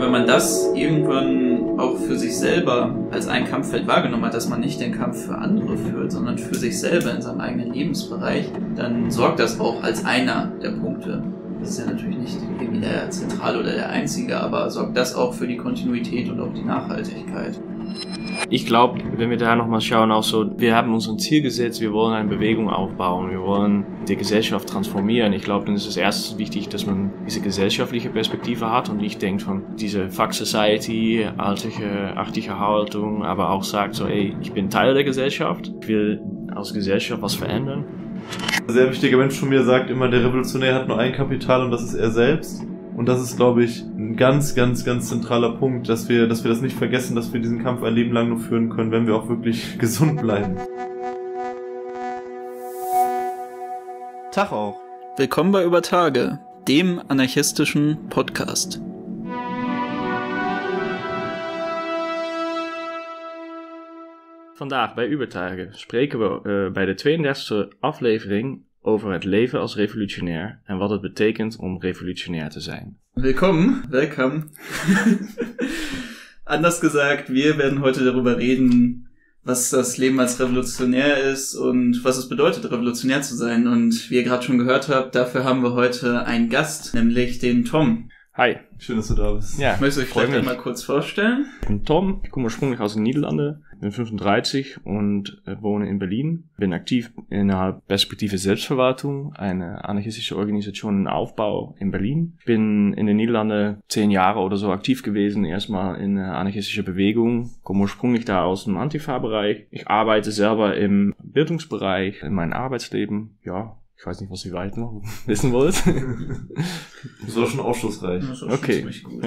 wenn man das irgendwann auch für sich selber als ein Kampffeld wahrgenommen hat, dass man nicht den Kampf für andere führt, sondern für sich selber in seinem eigenen Lebensbereich, dann sorgt das auch als einer der Punkte. Das ist ja natürlich nicht irgendwie der zentrale oder der einzige, aber sorgt das auch für die Kontinuität und auch die Nachhaltigkeit. Ich glaube, wenn wir da nochmal schauen, auch so, wir haben uns ein Ziel gesetzt, wir wollen eine Bewegung aufbauen, wir wollen die Gesellschaft transformieren. Ich glaube, dann ist es erstens wichtig, dass man diese gesellschaftliche Perspektive hat und nicht denkt von dieser Fuck Society, achtige Haltung, aber auch sagt so, ey, ich bin Teil der Gesellschaft, ich will als Gesellschaft was verändern. Ein sehr wichtiger Mensch von mir sagt immer, der Revolutionär hat nur ein Kapital und das ist er selbst. Und das ist, glaube ich, ein ganz zentraler Punkt, dass wir das nicht vergessen, dass wir diesen Kampf ein Leben lang nur führen können, wenn wir auch wirklich gesund bleiben. Tag auch. Willkommen bei Über Tage, dem anarchistischen Podcast. Vandaag bij Ubertage spreken we bij de 32e aflevering over het leven als revolutionair en wat het betekent om revolutionair te zijn. Welcome. Anders gesagt, wir werden heute darüber reden, was das Leben als Revolutionär ist und was es bedeutet, revolutionär zu sein. Und wie ihr gerade schon gehört habt, dafür haben wir heute einen Gast, nämlich den Tom. Hi. Schön, dass du da bist. Ja, möchtest du euch vielleicht einmal kurz vorstellen? Ich bin Tom, ich komme ursprünglich aus den Niederlanden, bin 35 und wohne in Berlin. Bin aktiv innerhalb Perspektive Selbstverwaltung, eine anarchistische Organisation in Aufbau in Berlin. Bin in den Niederlanden 10 Jahre oder so aktiv gewesen, erstmal in einer anarchistischen Bewegung, komme ursprünglich da aus dem Antifa-Bereich. Ich arbeite selber im Bildungsbereich, in meinem Arbeitsleben, ja. Ich weiß nicht, was ihr weiter noch wissen wollt. Das ist auch schon aufschlussreich. Das ist auch schon ziemlich gut.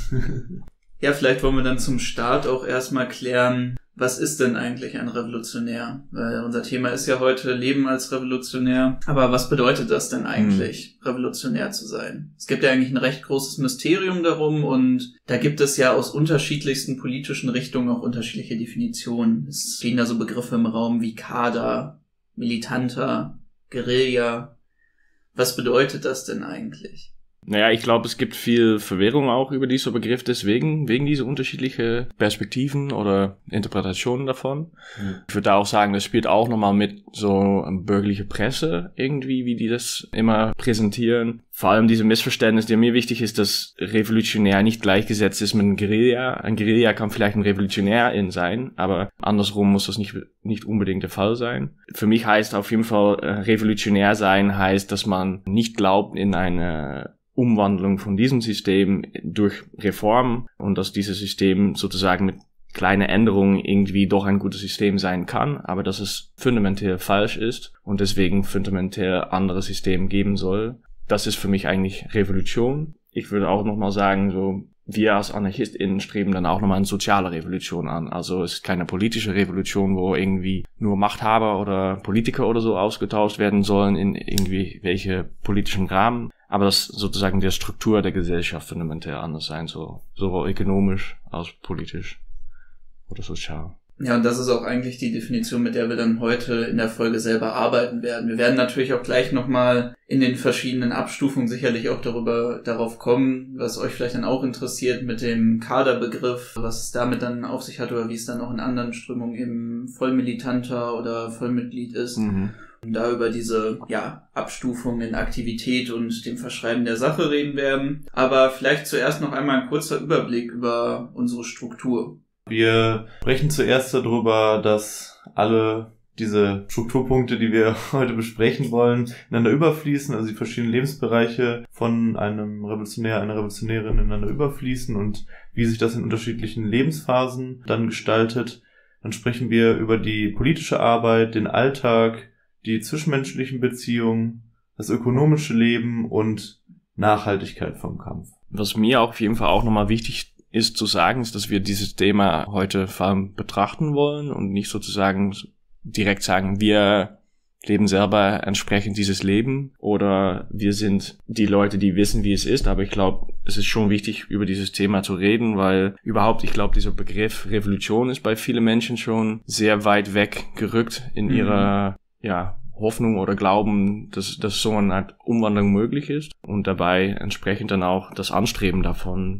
Ja, vielleicht wollen wir dann zum Start auch erstmal klären, was ist denn eigentlich ein Revolutionär? Weil unser Thema ist ja heute Leben als Revolutionär. Aber was bedeutet das denn eigentlich, revolutionär zu sein? Es gibt ja eigentlich ein recht großes Mysterium darum und da gibt es ja aus unterschiedlichsten politischen Richtungen auch unterschiedliche Definitionen. Es stehen da so Begriffe im Raum wie Kader, Militanter, Guerilla. Was bedeutet das denn eigentlich? Naja, ich glaube, es gibt viel Verwirrung auch über diesen Begriff deswegen, wegen dieser unterschiedlichen Perspektiven oder Interpretationen davon. Ich würde auch sagen, das spielt auch nochmal mit so bürgerliche Presse irgendwie, wie die das immer präsentieren. Vor allem diese Missverständnis, der mir wichtig ist, dass Revolutionär nicht gleichgesetzt ist mit einem Guerilla. Ein Guerilla kann vielleicht ein Revolutionär sein, aber andersrum muss das nicht unbedingt der Fall sein. Für mich heißt auf jeden Fall, revolutionär sein heißt, dass man nicht glaubt in eine Umwandlung von diesem System durch Reform und dass dieses System sozusagen mit kleinen Änderungen irgendwie doch ein gutes System sein kann, aber dass es fundamental falsch ist und deswegen fundamental andere Systeme geben soll. Das ist für mich eigentlich Revolution. Ich würde auch nochmal sagen, so, wir als AnarchistInnen streben dann auch nochmal eine soziale Revolution an. Also es ist keine politische Revolution, wo irgendwie nur Machthaber oder Politiker oder so ausgetauscht werden sollen in irgendwie welche politischen Rahmen. Aber dass sozusagen der Struktur der Gesellschaft fundamental anders sein soll. Sowohl ökonomisch als politisch oder sozial. Ja, und das ist auch eigentlich die Definition, mit der wir dann heute in der Folge selber arbeiten werden. Wir werden natürlich auch gleich nochmal in den verschiedenen Abstufungen sicherlich auch darauf kommen, was euch vielleicht dann auch interessiert mit dem Kaderbegriff, was es damit dann auf sich hat oder wie es dann auch in anderen Strömungen eben Vollmilitanter oder Vollmitglied ist. Und da über diese Abstufung in Aktivität und dem Verschreiben der Sache reden werden. Aber vielleicht zuerst noch einmal ein kurzer Überblick über unsere Struktur. Wir sprechen zuerst darüber, dass alle diese Strukturpunkte, die wir heute besprechen wollen, ineinander überfließen, also die verschiedenen Lebensbereiche von einem Revolutionär, einer Revolutionärin ineinander überfließen und wie sich das in unterschiedlichen Lebensphasen dann gestaltet. Dann sprechen wir über die politische Arbeit, den Alltag, die zwischenmenschlichen Beziehungen, das ökonomische Leben und Nachhaltigkeit vom Kampf. Was mir auch auf jeden Fall auch nochmal wichtig ist zu sagen, ist, dass wir dieses Thema heute vor allem betrachten wollen und nicht sozusagen direkt sagen, wir leben selber entsprechend dieses Leben oder wir sind die Leute, die wissen, wie es ist. Aber ich glaube, es ist schon wichtig, über dieses Thema zu reden, weil überhaupt, ich glaube, dieser Begriff Revolution ist bei vielen Menschen schon sehr weit weg gerückt in ihrer, Hoffnung oder Glauben, dass so eine Art Umwandlung möglich ist und dabei entsprechend dann auch das Anstreben davon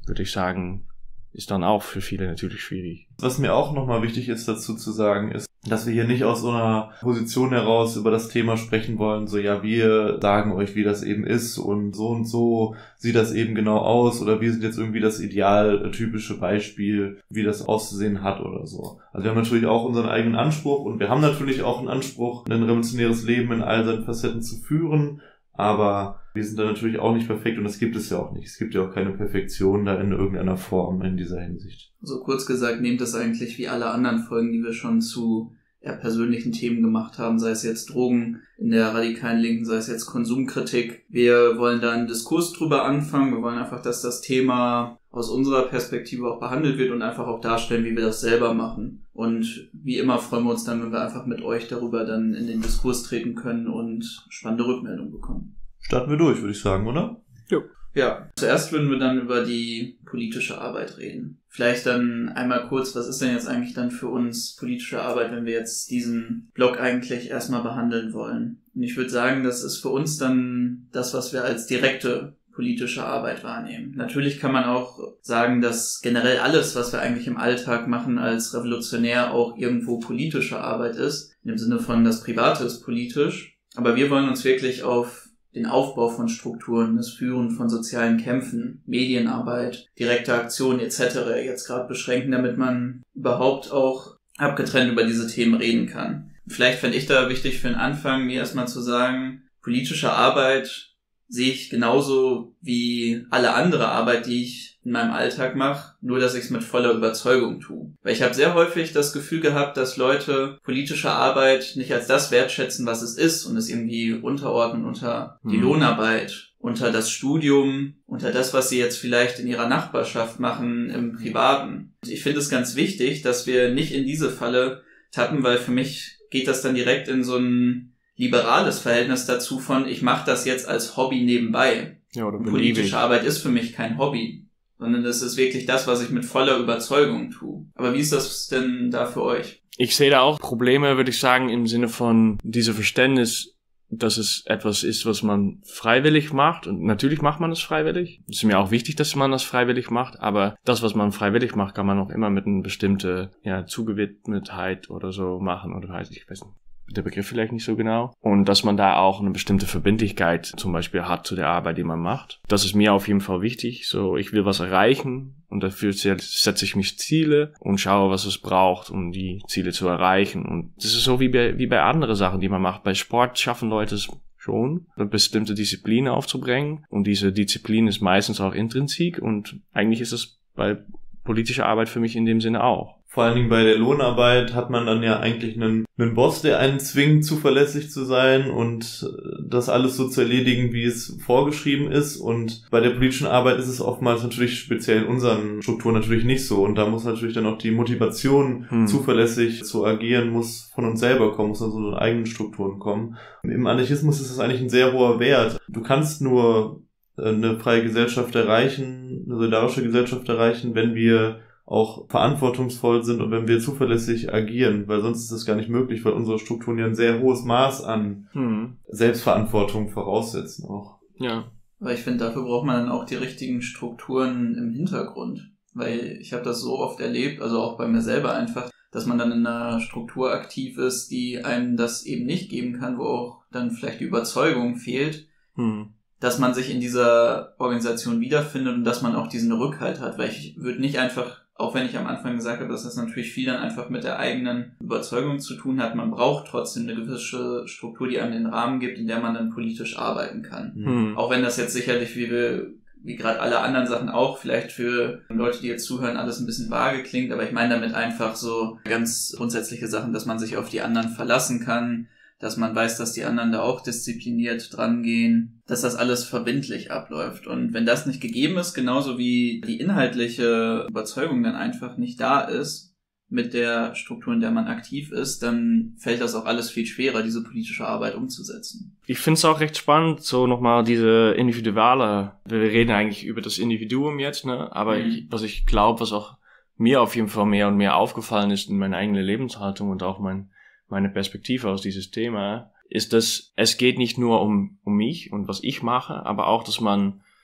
würde ich sagen, ist dann auch für viele natürlich schwierig. Was mir auch nochmal wichtig ist dazu zu sagen, ist, dass wir hier nicht aus so einer Position heraus über das Thema sprechen wollen, so ja, wir sagen euch, wie das eben ist und so sieht das eben genau aus oder wir sind jetzt irgendwie das idealtypische Beispiel, wie das auszusehen hat oder so. Also wir haben natürlich auch unseren eigenen Anspruch und wir haben natürlich auch einen Anspruch, ein revolutionäres Leben in all seinen Facetten zu führen, aber wir sind da natürlich auch nicht perfekt und das gibt es ja auch nicht. Es gibt ja auch keine Perfektion da in irgendeiner Form in dieser Hinsicht. So kurz gesagt, nehmt das eigentlich wie alle anderen Folgen, die wir schon zu eher persönlichen Themen gemacht haben, sei es jetzt Drogen in der radikalen Linken, sei es jetzt Konsumkritik. Wir wollen da einen Diskurs drüber anfangen. Wir wollen einfach, dass das Thema aus unserer Perspektive auch behandelt wird und einfach auch darstellen, wie wir das selber machen. Und wie immer freuen wir uns dann, wenn wir einfach mit euch darüber dann in den Diskurs treten können und spannende Rückmeldungen bekommen. Starten wir durch, würde ich sagen, oder? Jo. Ja, zuerst würden wir dann über die politische Arbeit reden. Vielleicht dann einmal kurz, was ist denn jetzt eigentlich dann für uns politische Arbeit, wenn wir jetzt diesen Block eigentlich erstmal behandeln wollen? Und ich würde sagen, das ist für uns dann das, was wir als direkte politische Arbeit wahrnehmen. Natürlich kann man auch sagen, dass generell alles, was wir eigentlich im Alltag machen als Revolutionär, auch irgendwo politische Arbeit ist. In dem Sinne von, das Private ist politisch. Aber wir wollen uns wirklich auf den Aufbau von Strukturen, das Führen von sozialen Kämpfen, Medienarbeit, direkte Aktionen etc. jetzt gerade beschränken, damit man überhaupt auch abgetrennt über diese Themen reden kann. Vielleicht fände ich da wichtig für den Anfang, mir erstmal zu sagen, politische Arbeit sehe ich genauso wie alle andere Arbeit, die ich in meinem Alltag mache, nur dass ich es mit voller Überzeugung tue. Weil ich habe sehr häufig das Gefühl gehabt, dass Leute politische Arbeit nicht als das wertschätzen, was es ist und es irgendwie unterordnen unter die Lohnarbeit, unter das Studium, unter das, was sie jetzt vielleicht in ihrer Nachbarschaft machen, im Privaten. Ich finde es ganz wichtig, dass wir nicht in diese Falle tappen, weil für mich geht das dann direkt in so ein liberales Verhältnis dazu von, ich mache das jetzt als Hobby nebenbei. Ja, oder politische Arbeit ist für mich kein Hobby, sondern das ist wirklich das, was ich mit voller Überzeugung tue. Aber wie ist das denn da für euch? Ich sehe da auch Probleme, würde ich sagen, im Sinne von diesem Verständnis, dass es etwas ist, was man freiwillig macht. Und natürlich macht man es freiwillig. Es ist mir auch wichtig, dass man das freiwillig macht. Aber das, was man freiwillig macht, kann man auch immer mit einer bestimmten Zugewidmetheit oder so machen. Oder weiß ich weiß nicht. Der Begriff vielleicht nicht so genau. Und dass man da auch eine bestimmte Verbindlichkeit zum Beispiel hat zu der Arbeit, die man macht. Das ist mir auf jeden Fall wichtig. So, ich will was erreichen und dafür setze ich mich Ziele und schaue, was es braucht, um die Ziele zu erreichen. Und das ist so wie bei anderen Sachen, die man macht. Bei Sport schaffen Leute es schon, eine bestimmte Disziplin aufzubringen. Und diese Disziplin ist meistens auch intrinsik und eigentlich ist es bei politischer Arbeit für mich in dem Sinne auch. Vor allen Dingen bei der Lohnarbeit hat man dann ja eigentlich einen Boss, der einen zwingt, zuverlässig zu sein und das alles so zu erledigen, wie es vorgeschrieben ist. Und bei der politischen Arbeit ist es oftmals natürlich speziell in unseren Strukturen natürlich nicht so. Und da muss natürlich dann auch die Motivation, zuverlässig zu agieren, muss von uns selber kommen, muss aus unseren eigenen Strukturen kommen. Im Anarchismus ist das eigentlich ein sehr hoher Wert. Du kannst nur eine freie Gesellschaft erreichen, eine solidarische Gesellschaft erreichen, wenn wir auch verantwortungsvoll sind und wenn wir zuverlässig agieren, weil sonst ist das gar nicht möglich, weil unsere Strukturen ja ein sehr hohes Maß an Selbstverantwortung voraussetzen auch. Ja. Aber ich finde, dafür braucht man dann auch die richtigen Strukturen im Hintergrund, weil ich habe das so oft erlebt, also auch bei mir selber einfach, dass man dann in einer Struktur aktiv ist, die einem das eben nicht geben kann, wo auch dann vielleicht die Überzeugung fehlt, dass man sich in dieser Organisation wiederfindet und dass man auch diesen Rückhalt hat, weil ich würde nicht einfach, auch wenn ich am Anfang gesagt habe, dass das natürlich viel dann einfach mit der eigenen Überzeugung zu tun hat, man braucht trotzdem eine gewisse Struktur, die einem den Rahmen gibt, in der man dann politisch arbeiten kann. Auch wenn das jetzt sicherlich, wie gerade alle anderen Sachen auch, vielleicht für Leute, die jetzt zuhören, alles ein bisschen vage klingt, aber ich meine damit einfach so ganz grundsätzliche Sachen, dass man sich auf die anderen verlassen kann, dass man weiß, dass die anderen da auch diszipliniert dran gehen, dass das alles verbindlich abläuft. Und wenn das nicht gegeben ist, genauso wie die inhaltliche Überzeugung dann einfach nicht da ist mit der Struktur, in der man aktiv ist, dann fällt das auch alles viel schwerer, diese politische Arbeit umzusetzen. Ich finde es auch recht spannend, so nochmal diese individuelle, wir reden eigentlich über das Individuum jetzt, ne? Aber was ich glaube, was auch mir auf jeden Fall mehr und mehr aufgefallen ist in meiner eigenen Lebenshaltung und auch meine Perspektive aus dieses Thema, ist, dass es geht nicht nur um mich und was ich mache, aber auch, dass man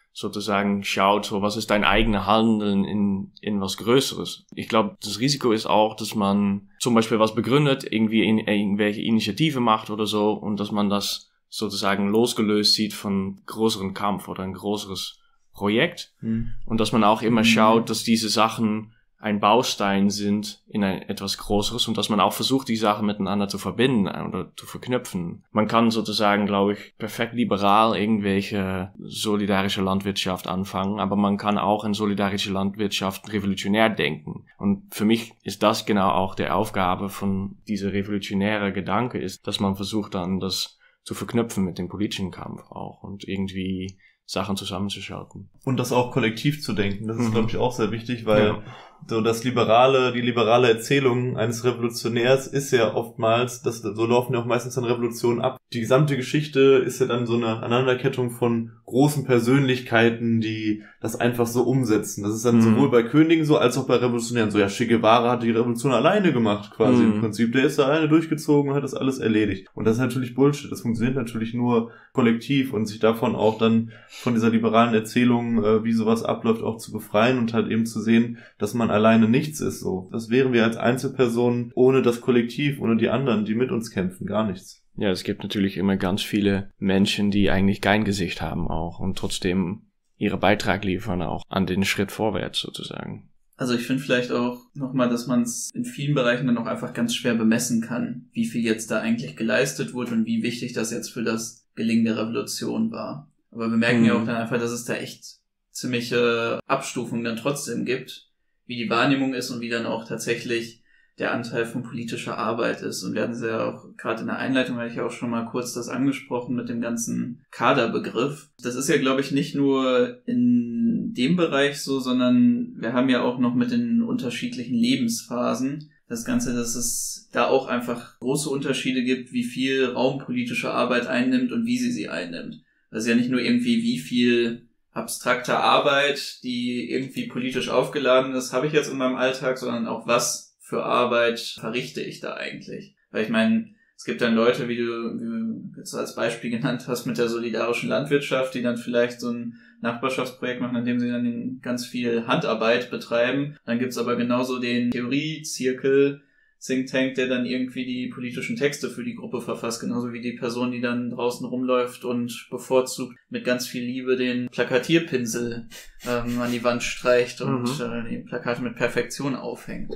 sozusagen schaut, so was ist dein eigenes Handeln in was Größeres. Ich glaube, das Risiko ist auch, dass man zum Beispiel was begründet, irgendwie in irgendwelche Initiative macht oder so, und dass man das sozusagen losgelöst sieht von größeren Kampf oder ein größeres Projekt. Und dass man auch immer schaut, dass diese Sachen ein Baustein sind in etwas Größeres und dass man auch versucht, die Sachen miteinander zu verbinden oder zu verknüpfen. Man kann sozusagen, glaube ich, perfekt liberal irgendwelche solidarische Landwirtschaft anfangen, aber man kann auch in solidarische Landwirtschaft revolutionär denken. Und für mich ist das genau auch die Aufgabe von dieser revolutionäre Gedanke, ist, dass man versucht dann das zu verknüpfen mit dem politischen Kampf auch und irgendwie Sachen zusammenzuschalten. Und das auch kollektiv zu denken, das ist, glaube ich, auch sehr wichtig, weil so die liberale Erzählung eines Revolutionärs ist ja oftmals, so laufen ja auch meistens dann Revolutionen ab. Die gesamte Geschichte ist ja dann so eine Aneinanderkettung von großen Persönlichkeiten, die das einfach so umsetzen. Das ist dann sowohl bei Königen so, als auch bei Revolutionären so. Ja, Che Guevara hat die Revolution alleine gemacht, quasi im Prinzip. Der ist da alleine durchgezogen und hat das alles erledigt. Und das ist natürlich Bullshit. Das funktioniert natürlich nur kollektiv, und sich davon auch dann von dieser liberalen Erzählung, wie sowas abläuft, auch zu befreien und halt eben zu sehen, dass man alleine nichts ist, so. Das wären wir als Einzelpersonen ohne das Kollektiv, ohne die anderen, die mit uns kämpfen, gar nichts. Ja, es gibt natürlich immer ganz viele Menschen, die eigentlich kein Gesicht haben auch und trotzdem ihre Beitrag liefern auch an den Schritt vorwärts sozusagen. Also ich finde vielleicht auch nochmal, dass man es in vielen Bereichen dann auch einfach ganz schwer bemessen kann, wie viel jetzt da eigentlich geleistet wurde und wie wichtig das jetzt für das Gelingen der Revolution war. Aber wir merken ja auch dann einfach, dass es da echt ziemliche Abstufungen dann trotzdem gibt, wie die Wahrnehmung ist und wie dann auch tatsächlich der Anteil von politischer Arbeit ist. Und wir hatten es ja auch gerade in der Einleitung, hatte ich ja auch schon mal kurz das angesprochen mit dem ganzen Kaderbegriff. Das ist ja, glaube ich, nicht nur in dem Bereich so, sondern wir haben ja auch noch mit den unterschiedlichen Lebensphasen das Ganze, dass es da auch einfach große Unterschiede gibt, wie viel Raum politische Arbeit einnimmt und wie sie einnimmt. Das ist ja nicht nur irgendwie, wie viel abstrakte Arbeit, die irgendwie politisch aufgeladen ist, habe ich jetzt in meinem Alltag, sondern auch, was für Arbeit verrichte ich da eigentlich. Weil ich meine, es gibt dann Leute, wie du jetzt als Beispiel genannt hast, mit der solidarischen Landwirtschaft, die dann vielleicht so ein Nachbarschaftsprojekt machen, in dem sie dann ganz viel Handarbeit betreiben. Dann gibt's aber genauso den Theoriezirkel, Think Tank, der dann irgendwie die politischen Texte für die Gruppe verfasst, genauso wie die Person, die dann draußen rumläuft und bevorzugt mit ganz viel Liebe den Plakatierpinsel an die Wand streicht und die Plakate mit Perfektion aufhängt.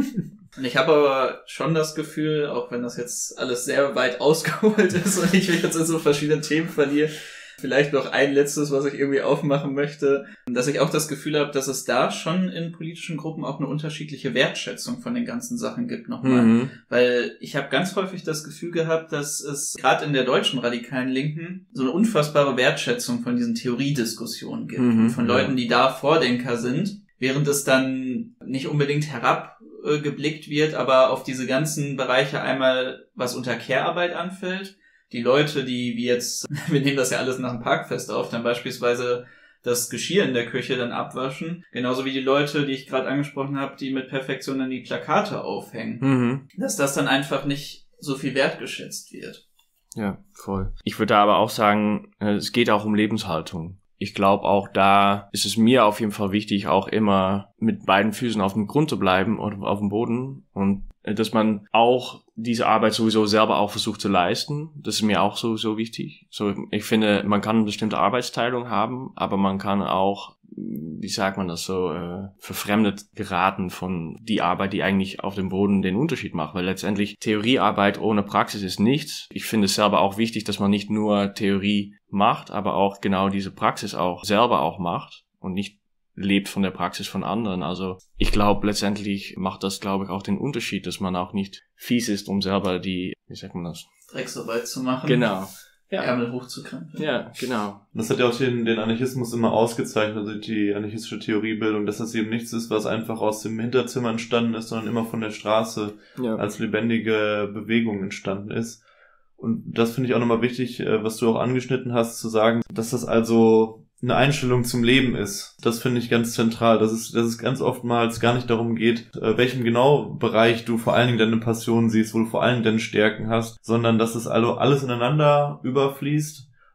Und ich habe aber schon das Gefühl, auch wenn das jetzt alles sehr weit ausgeholt ist und ich mich jetzt in so verschiedenen Themen verliere, vielleicht noch ein letztes, was ich irgendwie aufmachen möchte, dass ich auch das Gefühl habe, dass es da schon in politischen Gruppen auch eine unterschiedliche Wertschätzung von den ganzen Sachen gibt nochmal. Weil ich habe ganz häufig das Gefühl gehabt, dass es gerade in der deutschen radikalen Linken so eine unfassbare Wertschätzung von diesen Theoriediskussionen gibt. Und von Leuten, die da Vordenker sind, während es dann nicht unbedingt herabgeblickt wird, aber auf diese ganzen Bereiche einmal, was unter Care-Arbeit anfällt. Die Leute, die wie jetzt, wir nehmen das ja alles nach dem Parkfest auf, dann beispielsweise das Geschirr in der Küche dann abwaschen. Genauso wie die Leute, die ich gerade angesprochen habe, die mit Perfektion dann die Plakate aufhängen. Dass das dann einfach nicht so viel wertgeschätzt wird. Ja, voll. Ich würde aber auch sagen, es geht auch um Lebenshaltung. Ich glaube, auch da ist es mir auf jeden Fall wichtig, auch immer mit beiden Füßen auf dem Grund zu bleiben oder auf dem Boden, und dass man auch diese Arbeit sowieso selber auch versucht zu leisten. Das ist mir auch so wichtig. So, ich finde, man kann eine bestimmte Arbeitsteilung haben, aber man kann auch, wie sagt man das so, verfremdet geraten von die Arbeit, die eigentlich auf dem Boden den Unterschied macht. Weil letztendlich Theoriearbeit ohne Praxis ist nichts. Ich finde es selber auch wichtig, dass man nicht nur Theorie macht, aber auch genau diese Praxis auch selber auch macht und nicht lebt von der Praxis von anderen. Also ich glaube, letztendlich macht das, glaube ich, auch den Unterschied, dass man auch nicht fies ist, um selber die, wie sagt man das? Drecksarbeit zu machen. Genau. Ja. Ärmel hochzukrempeln. Ja, genau. Das hat ja auch den Anarchismus immer ausgezeichnet, also die anarchistische Theoriebildung, dass das eben nichts ist, was einfach aus dem Hinterzimmer entstanden ist, sondern immer von der Straße als lebendige Bewegung entstanden ist. Und das finde ich auch nochmal wichtig, was du auch angeschnitten hast, zu sagen, dass das also eine Einstellung zum Leben ist. Das finde ich ganz zentral, dass es ganz oftmals gar nicht darum geht, welchem genau Bereich du vor allen Dingen deine Passion siehst, wo du vor allen Dingen deine Stärken hast, sondern dass es also alles ineinander überfließt,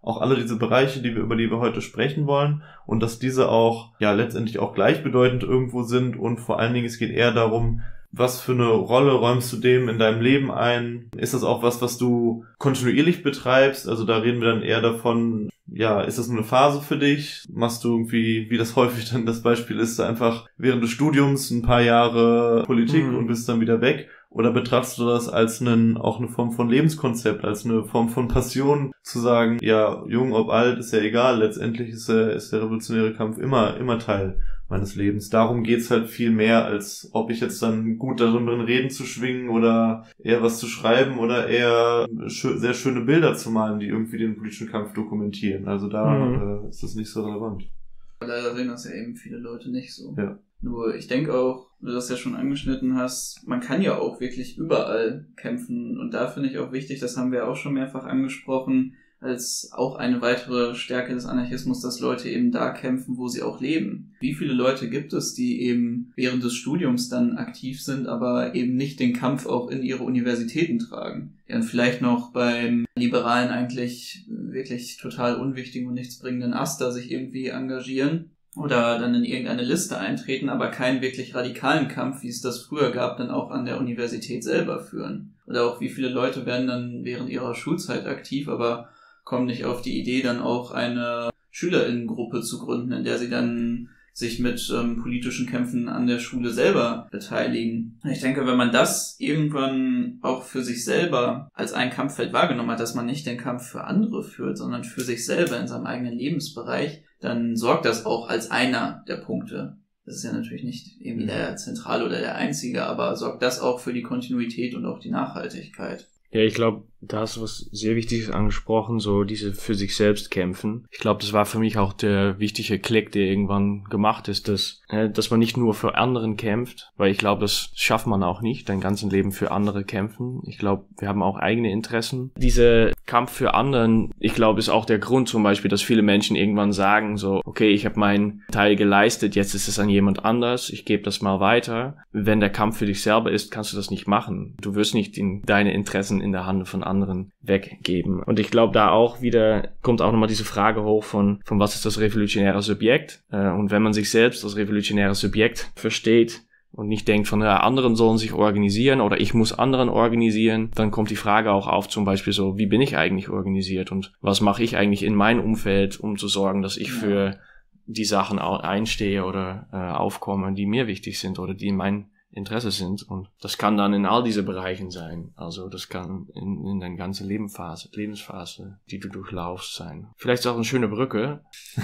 auch alle diese Bereiche, über die wir heute sprechen wollen, und dass diese auch ja letztendlich auch gleichbedeutend irgendwo sind, und vor allen Dingen es geht eher darum, was für eine Rolle räumst du dem in deinem Leben ein? Ist das auch was du kontinuierlich betreibst? Also da reden wir dann eher davon, ja, ist das nur eine Phase für dich? Machst du irgendwie, wie das häufig dann das Beispiel ist, einfach während des Studiums ein paar Jahre Politik und bist dann wieder weg? Oder betrachtest du das als auch eine Form von Lebenskonzept, als eine Form von Passion, zu sagen, ja, jung ob alt, ist ja egal, letztendlich ist der revolutionäre Kampf immer Teil meines Lebens. Darum geht's halt viel mehr, als ob ich jetzt dann gut darin bin, Reden zu schwingen oder eher was zu schreiben oder eher sehr schöne Bilder zu malen, die irgendwie den politischen Kampf dokumentieren. Also da ist das nicht so relevant. Leider sehen das ja eben viele Leute nicht so. Ja. Nur ich denke auch, wie du das ja schon angeschnitten hast, man kann ja auch wirklich überall kämpfen, und da finde ich auch wichtig, das haben wir auch schon mehrfach angesprochen, als auch eine weitere Stärke des Anarchismus, dass Leute eben da kämpfen, wo sie auch leben. Wie viele Leute gibt es, die eben während des Studiums dann aktiv sind, aber eben nicht den Kampf auch in ihre Universitäten tragen? Die dann vielleicht noch beim liberalen, eigentlich wirklich total unwichtigen und nichtsbringenden Aster sich irgendwie engagieren oder dann in irgendeine Liste eintreten, aber keinen wirklich radikalen Kampf, wie es das früher gab, dann auch an der Universität selber führen. Oder auch wie viele Leute werden dann während ihrer Schulzeit aktiv, aber kommen nicht auf die Idee, dann auch eine SchülerInnengruppe zu gründen, in der sie dann sich mit politischen Kämpfen an der Schule selber beteiligen. Ich denke, wenn man das irgendwann auch für sich selber als ein Kampffeld wahrgenommen hat, dass man nicht den Kampf für andere führt, sondern für sich selber in seinem eigenen Lebensbereich, dann sorgt das auch als einer der Punkte. Das ist ja natürlich nicht irgendwie der zentrale oder der einzige, aber sorgt das auch für die Kontinuität und auch die Nachhaltigkeit. Ja, ich glaube, da hast du was sehr Wichtiges angesprochen, so diese für sich selbst kämpfen. Ich glaube, das war für mich auch der wichtige Klick, der irgendwann gemacht ist, dass man nicht nur für anderen kämpft, weil ich glaube, das schafft man auch nicht, dein ganzes Leben für andere kämpfen. Ich glaube, wir haben auch eigene Interessen. Dieser Kampf für anderen, ich glaube, ist auch der Grund zum Beispiel, dass viele Menschen irgendwann sagen so, okay, ich habe meinen Teil geleistet, jetzt ist es an jemand anders, ich gebe das mal weiter. Wenn der Kampf für dich selber ist, kannst du das nicht machen. Du wirst nicht deine Interessen in der Hand von anderen weggeben. Und ich glaube, da auch wieder kommt auch nochmal diese Frage hoch von was ist das revolutionäre Subjekt? Und wenn man sich selbst als revolutionäres Subjekt versteht und nicht denkt von, ja, anderen sollen sich organisieren oder ich muss anderen organisieren, dann kommt die Frage auch auf, zum Beispiel so, wie bin ich eigentlich organisiert und was mache ich eigentlich in meinem Umfeld, um zu sorgen, dass ich für die Sachen einstehe oder aufkomme, die mir wichtig sind oder die in mein Interesse sind. Und das kann dann in all diese Bereichen sein. Also das kann in deiner ganzen Lebensphase, die du durchlaufst, sein. Vielleicht ist auch eine schöne Brücke,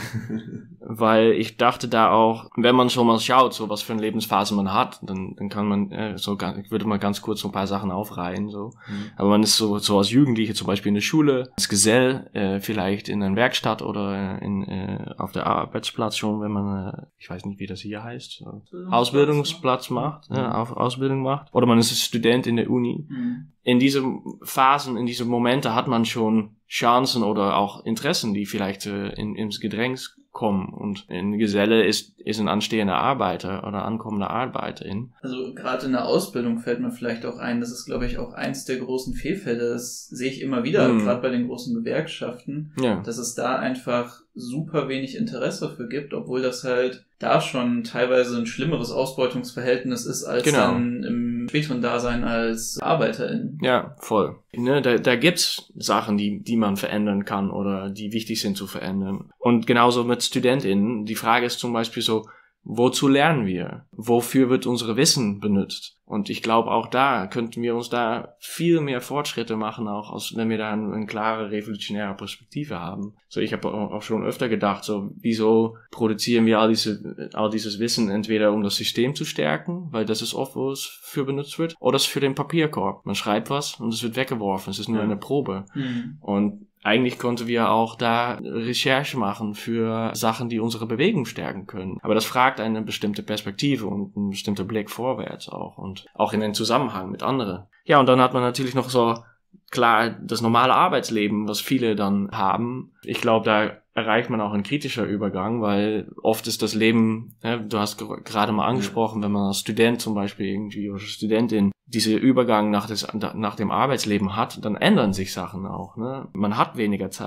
weil ich dachte da auch, wenn man schon mal schaut, so was für eine Lebensphase man hat, dann kann man ich würde mal ganz kurz so ein paar Sachen aufreihen. So. Aber man ist so als Jugendliche zum Beispiel in der Schule, als Gesell, vielleicht in einer Werkstatt oder auf der Arbeitsplatz schon, wenn man, ich weiß nicht, wie das hier heißt, Ausbildungsplatz macht. Ausbildung macht. Oder man ist Student in der Uni. In diesen Phasen, in diesen Momente hat man schon Chancen oder auch Interessen, die vielleicht ins Gedrängs kommen. Und ein Geselle ist ein anstehender Arbeiter oder ankommender Arbeiterin. Also gerade in der Ausbildung fällt mir vielleicht auch ein, das ist, glaube ich, auch eins der großen Fehlfelder. Das sehe ich immer wieder, gerade bei den großen Gewerkschaften, dass es da einfach super wenig Interesse für gibt, obwohl das halt da schon teilweise ein schlimmeres Ausbeutungsverhältnis ist, als dann im späteren Dasein als Arbeiterin. Ja, voll. Ne, da gibt's Sachen, die man verändern kann oder die wichtig sind zu verändern. Und genauso mit StudentInnen. Die Frage ist zum Beispiel so, wozu lernen wir? Wofür wird unsere Wissen benutzt? Und ich glaube, auch da könnten wir uns da viel mehr Fortschritte machen, auch wenn wir da eine klare revolutionäre Perspektive haben. So, ich habe auch schon öfter gedacht, so, wieso produzieren wir all dieses Wissen entweder um das System zu stärken, weil das ist oft, wo es für benutzt wird, oder es ist für den Papierkorb. Man schreibt was und es wird weggeworfen. Es ist nur eine Probe. Und eigentlich konnten wir auch da Recherche machen für Sachen, die unsere Bewegung stärken können. Aber das fragt eine bestimmte Perspektive und einen bestimmten Blick vorwärts auch und auch in den Zusammenhang mit anderen. Ja, und dann hat man natürlich noch so, klar, das normale Arbeitsleben, was viele dann haben. Ich glaube, da erreicht man auch einen kritischer Übergang, weil oft ist das Leben, du hast gerade mal angesprochen, wenn man als Student zum Beispiel irgendwie oder Studentin diese Übergang nach dem Arbeitsleben hat, dann ändern sich Sachen auch. Ne? Man hat weniger Zeit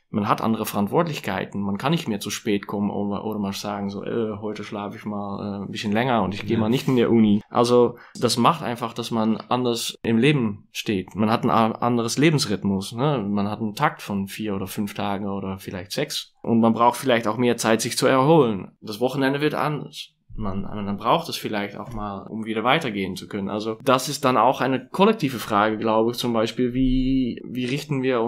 man hat andere Verantwortlichkeiten. Man kann nicht mehr zu spät kommen oder mal sagen, so, heute schlafe ich mal ein bisschen länger und ich gehe mal nicht in der Uni. Also das macht einfach, dass man anders im Leben steht. Man hat ein anderes Lebensrhythmus. Ne? Man hat einen Takt von 4 oder 5 Tagen oder vielleicht 6. Und man braucht vielleicht auch mehr Zeit, sich zu erholen. Das Wochenende wird anders. Man braucht es vielleicht auch mal, um wieder weitergehen zu können. Also das ist dann auch eine kollektive Frage, glaube ich, zum Beispiel, wie richten wir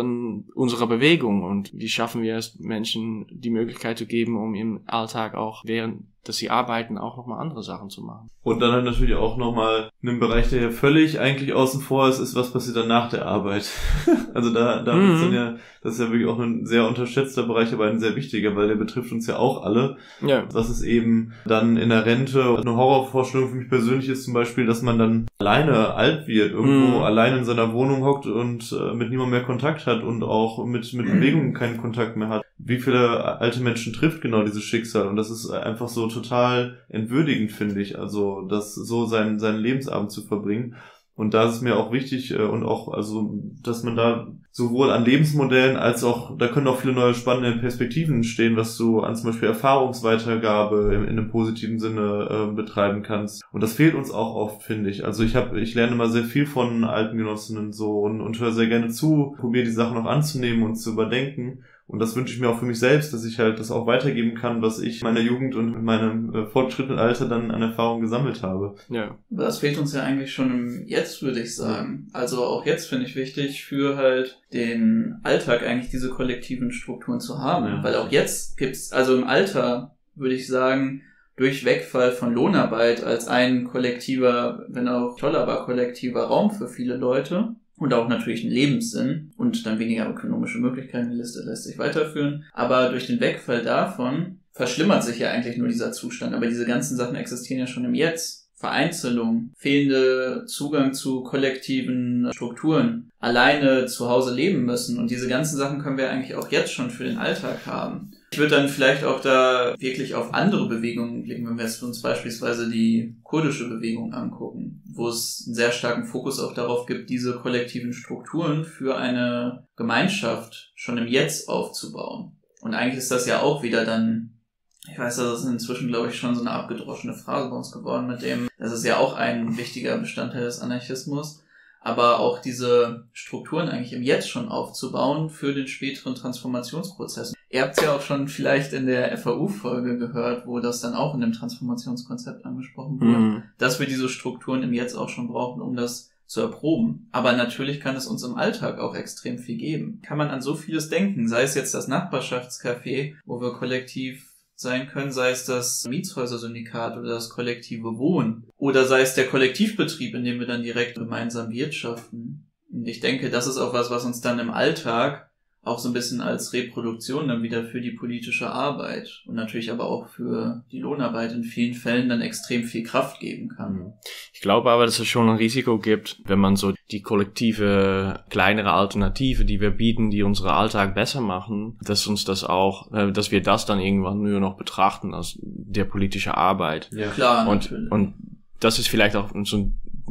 unsere Bewegung und wie schaffen wir es, Menschen die Möglichkeit zu geben, um im Alltag auch während dass sie arbeiten, auch nochmal andere Sachen zu machen. Und dann halt natürlich auch nochmal einen Bereich, der ja völlig eigentlich außen vor ist, was passiert dann nach der Arbeit. Also da ist dann ja, das ist ja wirklich auch ein sehr unterschätzter Bereich, aber ein sehr wichtiger, weil der betrifft uns ja auch alle. Ja. Was ist eben dann in der Rente, eine Horrorvorstellung für mich persönlich ist zum Beispiel, dass man dann alleine alt wird, irgendwo alleine in seiner Wohnung hockt und mit niemandem mehr Kontakt hat und auch mit Bewegungen keinen Kontakt mehr hat. Wie viele alte Menschen trifft genau dieses Schicksal? Und das ist einfach so total entwürdigend, finde ich, also das so seinen Lebensabend zu verbringen. Und da ist es mir auch wichtig und auch, also, dass man da sowohl an Lebensmodellen als auch, da können auch viele neue spannende Perspektiven entstehen, was du an zum Beispiel Erfahrungsweitergabe in einem positiven Sinne betreiben kannst. Und das fehlt uns auch oft, finde ich. Also ich lerne immer sehr viel von alten Genossinnen so und höre sehr gerne zu, probiere die Sachen auch anzunehmen und zu überdenken. Und das wünsche ich mir auch für mich selbst, dass ich halt das auch weitergeben kann, was ich in meiner Jugend und in meinem fortgeschrittenen Alter dann an Erfahrung gesammelt habe. Ja. Das fehlt uns ja eigentlich schon im Jetzt, würde ich sagen. Also auch jetzt finde ich wichtig, für halt den Alltag eigentlich diese kollektiven Strukturen zu haben. Ja. Weil auch jetzt gibt's, also im Alter, würde ich sagen, durch Wegfall von Lohnarbeit als ein kollektiver, wenn auch toll, aber kollektiver Raum für viele Leute, und auch natürlich einen Lebenssinn und dann weniger ökonomische Möglichkeiten, die Liste lässt sich weiterführen. Aber durch den Wegfall davon verschlimmert sich ja eigentlich nur dieser Zustand. Aber diese ganzen Sachen existieren ja schon im Jetzt. Vereinzelung, fehlende Zugang zu kollektiven Strukturen, alleine zu Hause leben müssen. Und diese ganzen Sachen können wir eigentlich auch jetzt schon für den Alltag haben. Ich würde dann vielleicht auch da wirklich auf andere Bewegungen blicken, wenn wir jetzt uns beispielsweise die kurdische Bewegung angucken, wo es einen sehr starken Fokus auch darauf gibt, diese kollektiven Strukturen für eine Gemeinschaft schon im Jetzt aufzubauen. Und eigentlich ist das ja auch wieder dann, ich weiß, das ist inzwischen, glaube ich, schon so eine abgedroschene Phrase bei uns geworden mit dem, das ist ja auch ein wichtiger Bestandteil des Anarchismus, aber auch diese Strukturen eigentlich im Jetzt schon aufzubauen für den späteren Transformationsprozess. Ihr habt es ja auch schon vielleicht in der FAU-Folge gehört, wo das dann auch in dem Transformationskonzept angesprochen wurde, dass wir diese Strukturen im Jetzt auch schon brauchen, um das zu erproben. Aber natürlich kann es uns im Alltag auch extrem viel geben. Kann man an so vieles denken, sei es jetzt das Nachbarschaftscafé, wo wir kollektiv sein können, sei es das Mietshäuser-Syndikat oder das kollektive Wohnen oder sei es der Kollektivbetrieb, in dem wir dann direkt gemeinsam wirtschaften. Und ich denke, das ist auch was uns dann im Alltag auch so ein bisschen als Reproduktion dann wieder für die politische Arbeit und natürlich aber auch für die Lohnarbeit in vielen Fällen dann extrem viel Kraft geben kann. Ich glaube aber, dass es schon ein Risiko gibt, wenn man so die kollektive, kleinere Alternative, die wir bieten, die unseren Alltag besser machen, dass uns das auch, dass wir das dann irgendwann nur noch betrachten als der politische Arbeit. Ja, klar, natürlich. Und das ist vielleicht auch so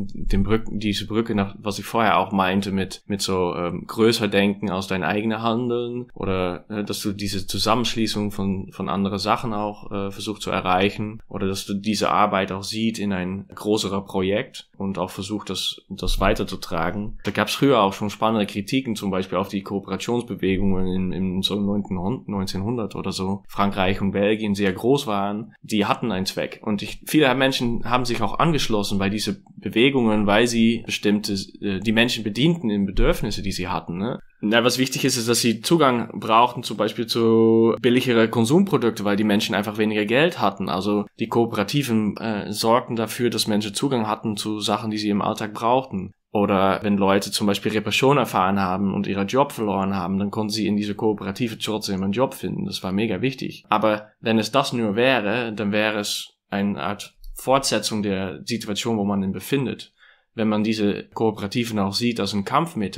diese Brücke nach, was ich vorher auch meinte, mit so größer denken aus dein eigenes Handeln oder dass du diese Zusammenschließung von anderen Sachen auch versuchst zu erreichen oder dass du diese Arbeit auch siehst in ein größerer Projekt und auch versucht, das weiterzutragen. Da gab es früher auch schon spannende Kritiken, zum Beispiel auf die Kooperationsbewegungen in so 1900 oder so. Frankreich und Belgien sehr groß waren, die hatten einen Zweck. Und viele Menschen haben sich auch angeschlossen bei dieser Bewegungen, weil sie die Menschen bedienten in Bedürfnisse, die sie hatten. Ne? Na, was wichtig ist, dass sie Zugang brauchten, zum Beispiel zu billigere Konsumprodukte, weil die Menschen einfach weniger Geld hatten. Also die Kooperativen sorgten dafür, dass Menschen Zugang hatten zu Sachen, die sie im Alltag brauchten. Oder wenn Leute zum Beispiel Repression erfahren haben und ihren Job verloren haben, dann konnten sie in diese Kooperative trotzdem einen Job finden. Das war mega wichtig. Aber wenn es das nur wäre, dann wäre es eine Art Fortsetzung der Situation, wo man ihn befindet. Wenn man diese Kooperativen auch sieht als ein Kampfmittel,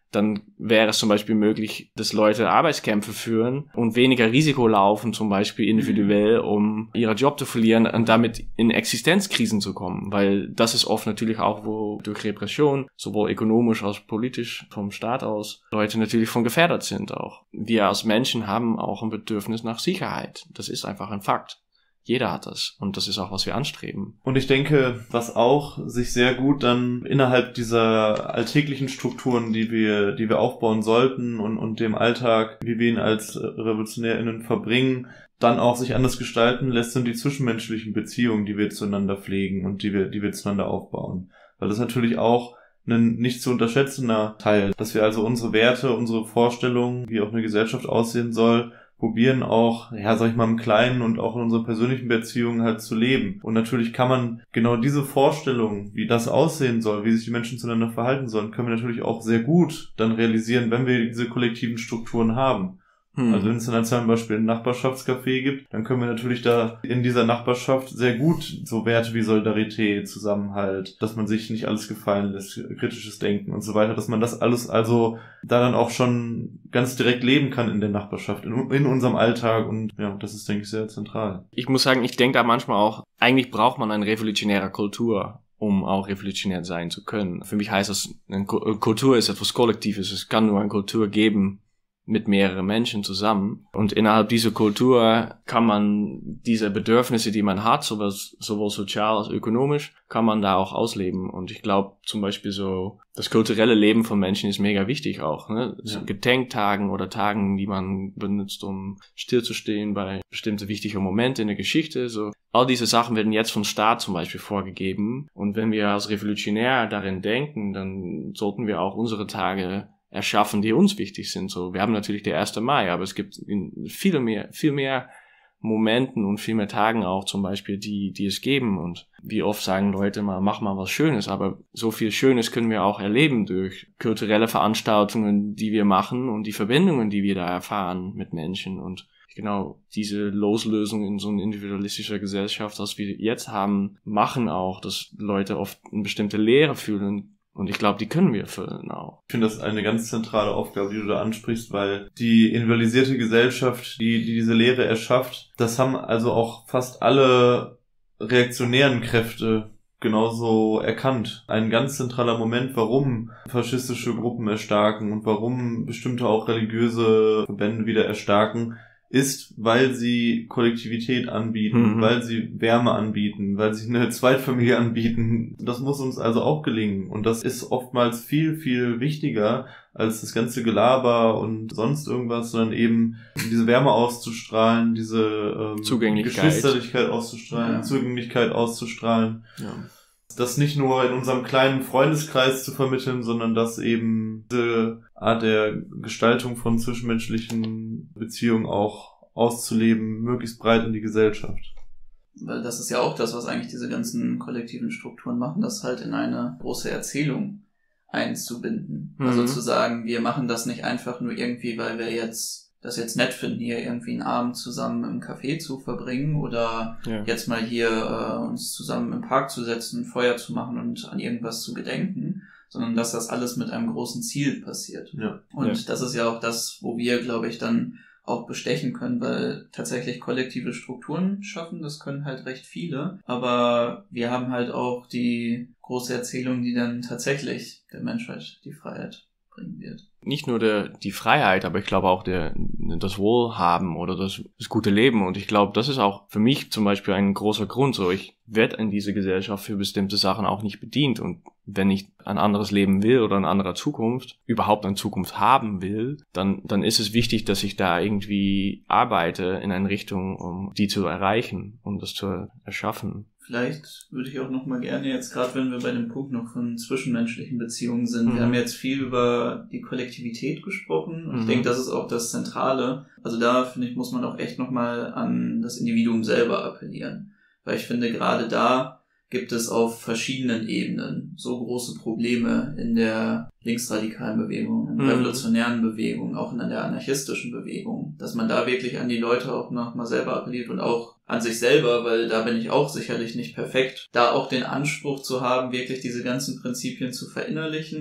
dann wäre es zum Beispiel möglich, dass Leute Arbeitskämpfe führen und weniger Risiko laufen, zum Beispiel individuell, um ihren Job zu verlieren und damit in Existenzkrisen zu kommen. Weil das ist oft natürlich auch, wo durch Repression, sowohl ökonomisch als politisch vom Staat aus, Leute natürlich von gefährdet sind auch. Wir als Menschen haben auch ein Bedürfnis nach Sicherheit. Das ist einfach ein Fakt. Jeder hat das. Und das ist auch, was wir anstreben. Und ich denke, was auch sich sehr gut dann innerhalb dieser alltäglichen Strukturen, die wir aufbauen sollten und dem Alltag, wie wir ihn als RevolutionärInnen verbringen, dann auch sich anders gestalten lässt, sind die zwischenmenschlichen Beziehungen, die wir zueinander pflegen und die wir zueinander aufbauen. Weil das natürlich auch ein nicht zu unterschätzender Teil, dass wir also unsere Werte, unsere Vorstellungen, wie auch eine Gesellschaft aussehen soll, probieren auch, sag ich mal, im Kleinen und auch in unseren persönlichen Beziehungen halt zu leben. Und natürlich kann man genau diese Vorstellung, wie das aussehen soll, wie sich die Menschen zueinander verhalten sollen, können wir natürlich auch sehr gut dann realisieren, wenn wir diese kollektiven Strukturen haben. Also wenn es dann zum Beispiel ein Nachbarschaftscafé gibt, dann können wir natürlich da in dieser Nachbarschaft sehr gut so Werte wie Solidarität, Zusammenhalt, dass man sich nicht alles gefallen lässt, kritisches Denken und so weiter, dass man das alles also da dann auch schon ganz direkt leben kann in der Nachbarschaft, in unserem Alltag und ja, das ist, denke ich, sehr zentral. Ich muss sagen, ich denke da manchmal auch, eigentlich braucht man eine revolutionäre Kultur, um auch revolutionär sein zu können. Für mich heißt das, eine Kultur ist etwas Kollektives, es kann nur eine Kultur geben, mit mehreren Menschen zusammen. Und innerhalb dieser Kultur kann man diese Bedürfnisse, die man hat, sowohl sozial als ökonomisch, kann man da auch ausleben. Und ich glaube zum Beispiel so, das kulturelle Leben von Menschen ist mega wichtig auch. Ne? Ja. Gedenktagen oder Tagen, die man benutzt, um stillzustehen bei bestimmten wichtigen Momenten in der Geschichte. So, all diese Sachen werden jetzt vom Staat zum Beispiel vorgegeben. Und wenn wir als Revolutionär darin denken, dann sollten wir auch unsere Tage erschaffen, die uns wichtig sind. So, wir haben natürlich der 1. Mai, aber es gibt viel mehr Momenten und viel mehr Tagen auch zum Beispiel, die es geben. Und wie oft sagen Leute mal, mach mal was Schönes, aber so viel Schönes können wir auch erleben durch kulturelle Veranstaltungen, die wir machen und die Verbindungen, die wir da erfahren mit Menschen. Und genau diese Loslösung in so einer individualistischer Gesellschaft, was wir jetzt haben, machen auch, dass Leute oft eine bestimmte Leere fühlen. Und ich glaube, die können wir erfüllen auch. Ich finde das eine ganz zentrale Aufgabe, die du da ansprichst, weil die individualisierte Gesellschaft, die diese Lehre erschafft, das haben also auch fast alle reaktionären Kräfte genauso erkannt. Ein ganz zentraler Moment, warum faschistische Gruppen erstarken und warum bestimmte auch religiöse Verbände wieder erstarken, ist, weil sie Kollektivität anbieten, weil sie Wärme anbieten, weil sie eine Zweitfamilie anbieten. Das muss uns also auch gelingen. Und das ist oftmals viel, viel wichtiger als das ganze Gelaber und sonst irgendwas, sondern eben diese Wärme auszustrahlen, diese Geschwisterlichkeit auszustrahlen, Zugänglichkeit auszustrahlen. Ja. Das nicht nur in unserem kleinen Freundeskreis zu vermitteln, sondern das eben diese Art der Gestaltung von zwischenmenschlichen Beziehungen auch auszuleben, möglichst breit in die Gesellschaft. Weil das ist ja auch das, was eigentlich diese ganzen kollektiven Strukturen machen, das halt in eine große Erzählung einzubinden. Also zu sagen, wir machen das nicht einfach nur irgendwie, weil wir das jetzt nett finden, hier irgendwie einen Abend zusammen im Café zu verbringen oder jetzt mal hier uns zusammen im Park zu setzen, Feuer zu machen und an irgendwas zu gedenken, sondern dass das alles mit einem großen Ziel passiert. Ja. Und das ist ja auch das, wo wir, glaube ich, dann auch bestechen können, weil tatsächlich kollektive Strukturen schaffen, das können halt recht viele, aber wir haben halt auch die große Erzählung, die dann tatsächlich der Menschheit die Freiheit bringen wird. Nicht nur die Freiheit, aber ich glaube auch das Wohlhaben oder das gute Leben. Und ich glaube, das ist auch für mich zum Beispiel ein großer Grund. So, ich werde in dieser Gesellschaft für bestimmte Sachen auch nicht bedient. Und wenn ich ein anderes Leben will oder eine andere Zukunft, überhaupt eine Zukunft haben will, dann ist es wichtig, dass ich da irgendwie arbeite in eine Richtung, um die zu erreichen, um das zu erschaffen. Vielleicht würde ich auch noch mal gerne jetzt, gerade wenn wir bei dem Punkt noch von zwischenmenschlichen Beziehungen sind, wir haben jetzt viel über die Kollektivität gesprochen und ich denke, das ist auch das Zentrale. Also da, finde ich, muss man auch echt noch mal an das Individuum selber appellieren. Weil ich finde, gerade da gibt es auf verschiedenen Ebenen so große Probleme in der linksradikalen Bewegung, in der revolutionären Bewegung, auch in der anarchistischen Bewegung, dass man da wirklich an die Leute auch noch mal selber appelliert und auch an sich selber, weil da bin ich auch sicherlich nicht perfekt, da auch den Anspruch zu haben, wirklich diese ganzen Prinzipien zu verinnerlichen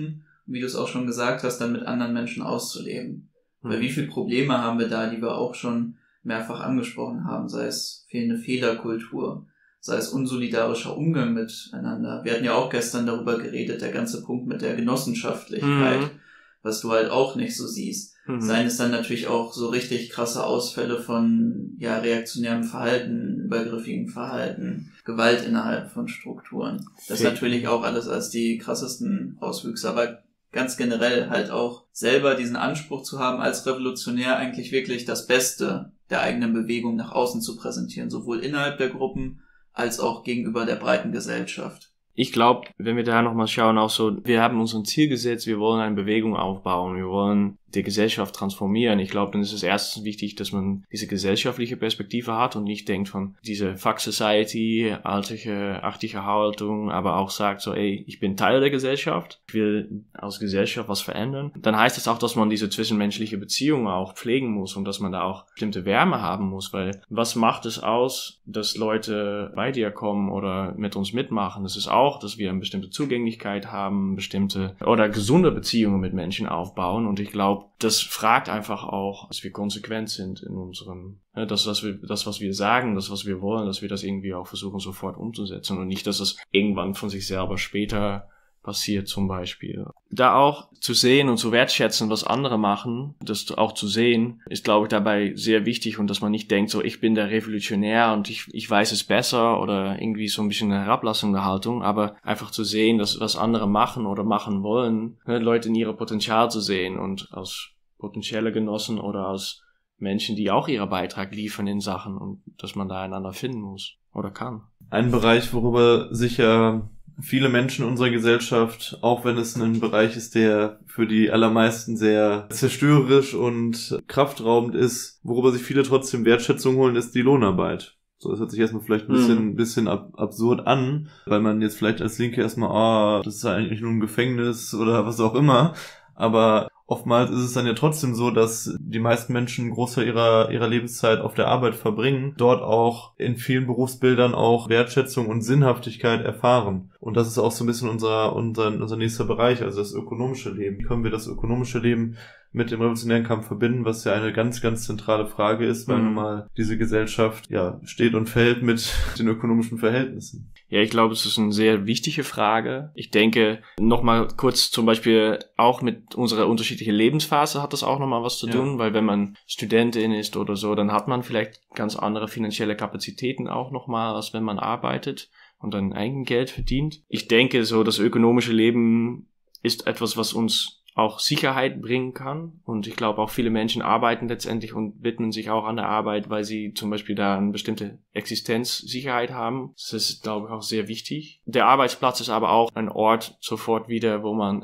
wie du es auch schon gesagt hast, dann mit anderen Menschen auszuleben. Weil wie viele Probleme haben wir da, die wir auch schon mehrfach angesprochen haben, sei es fehlende Fehlerkultur, sei es unsolidarischer Umgang miteinander. Wir hatten ja auch gestern darüber geredet, der ganze Punkt mit der Genossenschaftlichkeit, was du halt auch nicht so siehst. Seien es dann natürlich auch so richtig krasse Ausfälle von reaktionärem Verhalten, übergriffigem Verhalten, Gewalt innerhalb von Strukturen. Das natürlich auch alles als die krassesten Auswüchse, aber ganz generell halt auch selber diesen Anspruch zu haben, als Revolutionär eigentlich wirklich das Beste der eigenen Bewegung nach außen zu präsentieren, sowohl innerhalb der Gruppen als auch gegenüber der breiten Gesellschaft. Ich glaube, wenn wir da nochmal schauen, auch so, wir haben uns ein Ziel gesetzt, wir wollen eine Bewegung aufbauen, wir wollen die Gesellschaft transformieren. Ich glaube, dann ist es erstens wichtig, dass man diese gesellschaftliche Perspektive hat und nicht denkt von dieser Fuck Society, achtige Haltung, aber auch sagt so, ey, ich bin Teil der Gesellschaft, ich will als Gesellschaft was verändern. Dann heißt es auch, dass man diese zwischenmenschliche Beziehungen auch pflegen muss und dass man da auch bestimmte Wärme haben muss, weil was macht es aus, dass Leute bei dir kommen oder mit uns mitmachen? Das ist auch, dass wir eine bestimmte Zugänglichkeit haben, bestimmte oder gesunde Beziehungen mit Menschen aufbauen und ich glaube, das fragt einfach auch, dass wir konsequent sind in unserem, das, was wir sagen, das, was wir wollen, dass wir das irgendwie auch versuchen, sofort umzusetzen und nicht, dass es irgendwann von sich selber später passiert zum Beispiel. Da auch zu sehen und zu wertschätzen, was andere machen, das auch zu sehen, ist, glaube ich, dabei sehr wichtig und dass man nicht denkt, so ich bin der Revolutionär und ich weiß es besser oder irgendwie so ein bisschen eine herablassende Haltung, aber einfach zu sehen, dass was andere machen oder machen wollen, Leute in ihrem Potenzial zu sehen und als potenzielle Genossen oder als Menschen, die auch ihren Beitrag liefern in Sachen und dass man da einander finden muss oder kann. Ein Bereich, worüber sicher viele Menschen in unserer Gesellschaft, auch wenn es ein Bereich ist, der für die allermeisten sehr zerstörerisch und kraftraubend ist, worüber sich viele trotzdem Wertschätzung holen, ist die Lohnarbeit. So, das hört sich erstmal vielleicht ein bisschen absurd an, weil man jetzt vielleicht als Linke erstmal, das ist ja eigentlich nur ein Gefängnis oder was auch immer, aber oftmals ist es dann ja trotzdem so, dass die meisten Menschen einen Großteil ihrer Lebenszeit auf der Arbeit verbringen, dort auch in vielen Berufsbildern auch Wertschätzung und Sinnhaftigkeit erfahren. Und das ist auch so ein bisschen unser nächster Bereich, also das ökonomische Leben. Wie können wir das ökonomische Leben mit dem revolutionären Kampf verbinden, was ja eine ganz, ganz zentrale Frage ist, weil nun mal diese Gesellschaft steht und fällt mit den ökonomischen Verhältnissen. Ja, ich glaube, es ist eine sehr wichtige Frage. Ich denke, nochmal kurz zum Beispiel auch mit unserer unterschiedlichen Lebensphase hat das auch nochmal was zu tun, weil wenn man Studentin ist oder so, dann hat man vielleicht ganz andere finanzielle Kapazitäten auch nochmal, als wenn man arbeitet und dann Eigengeld verdient. Ich denke, so das ökonomische Leben ist etwas, was uns auch Sicherheit bringen kann. Und ich glaube, auch viele Menschen arbeiten letztendlich und widmen sich auch an der Arbeit, weil sie zum Beispiel da eine bestimmte Existenzsicherheit haben. Das ist, glaube ich, auch sehr wichtig. Der Arbeitsplatz ist aber auch ein Ort sofort wieder, wo man,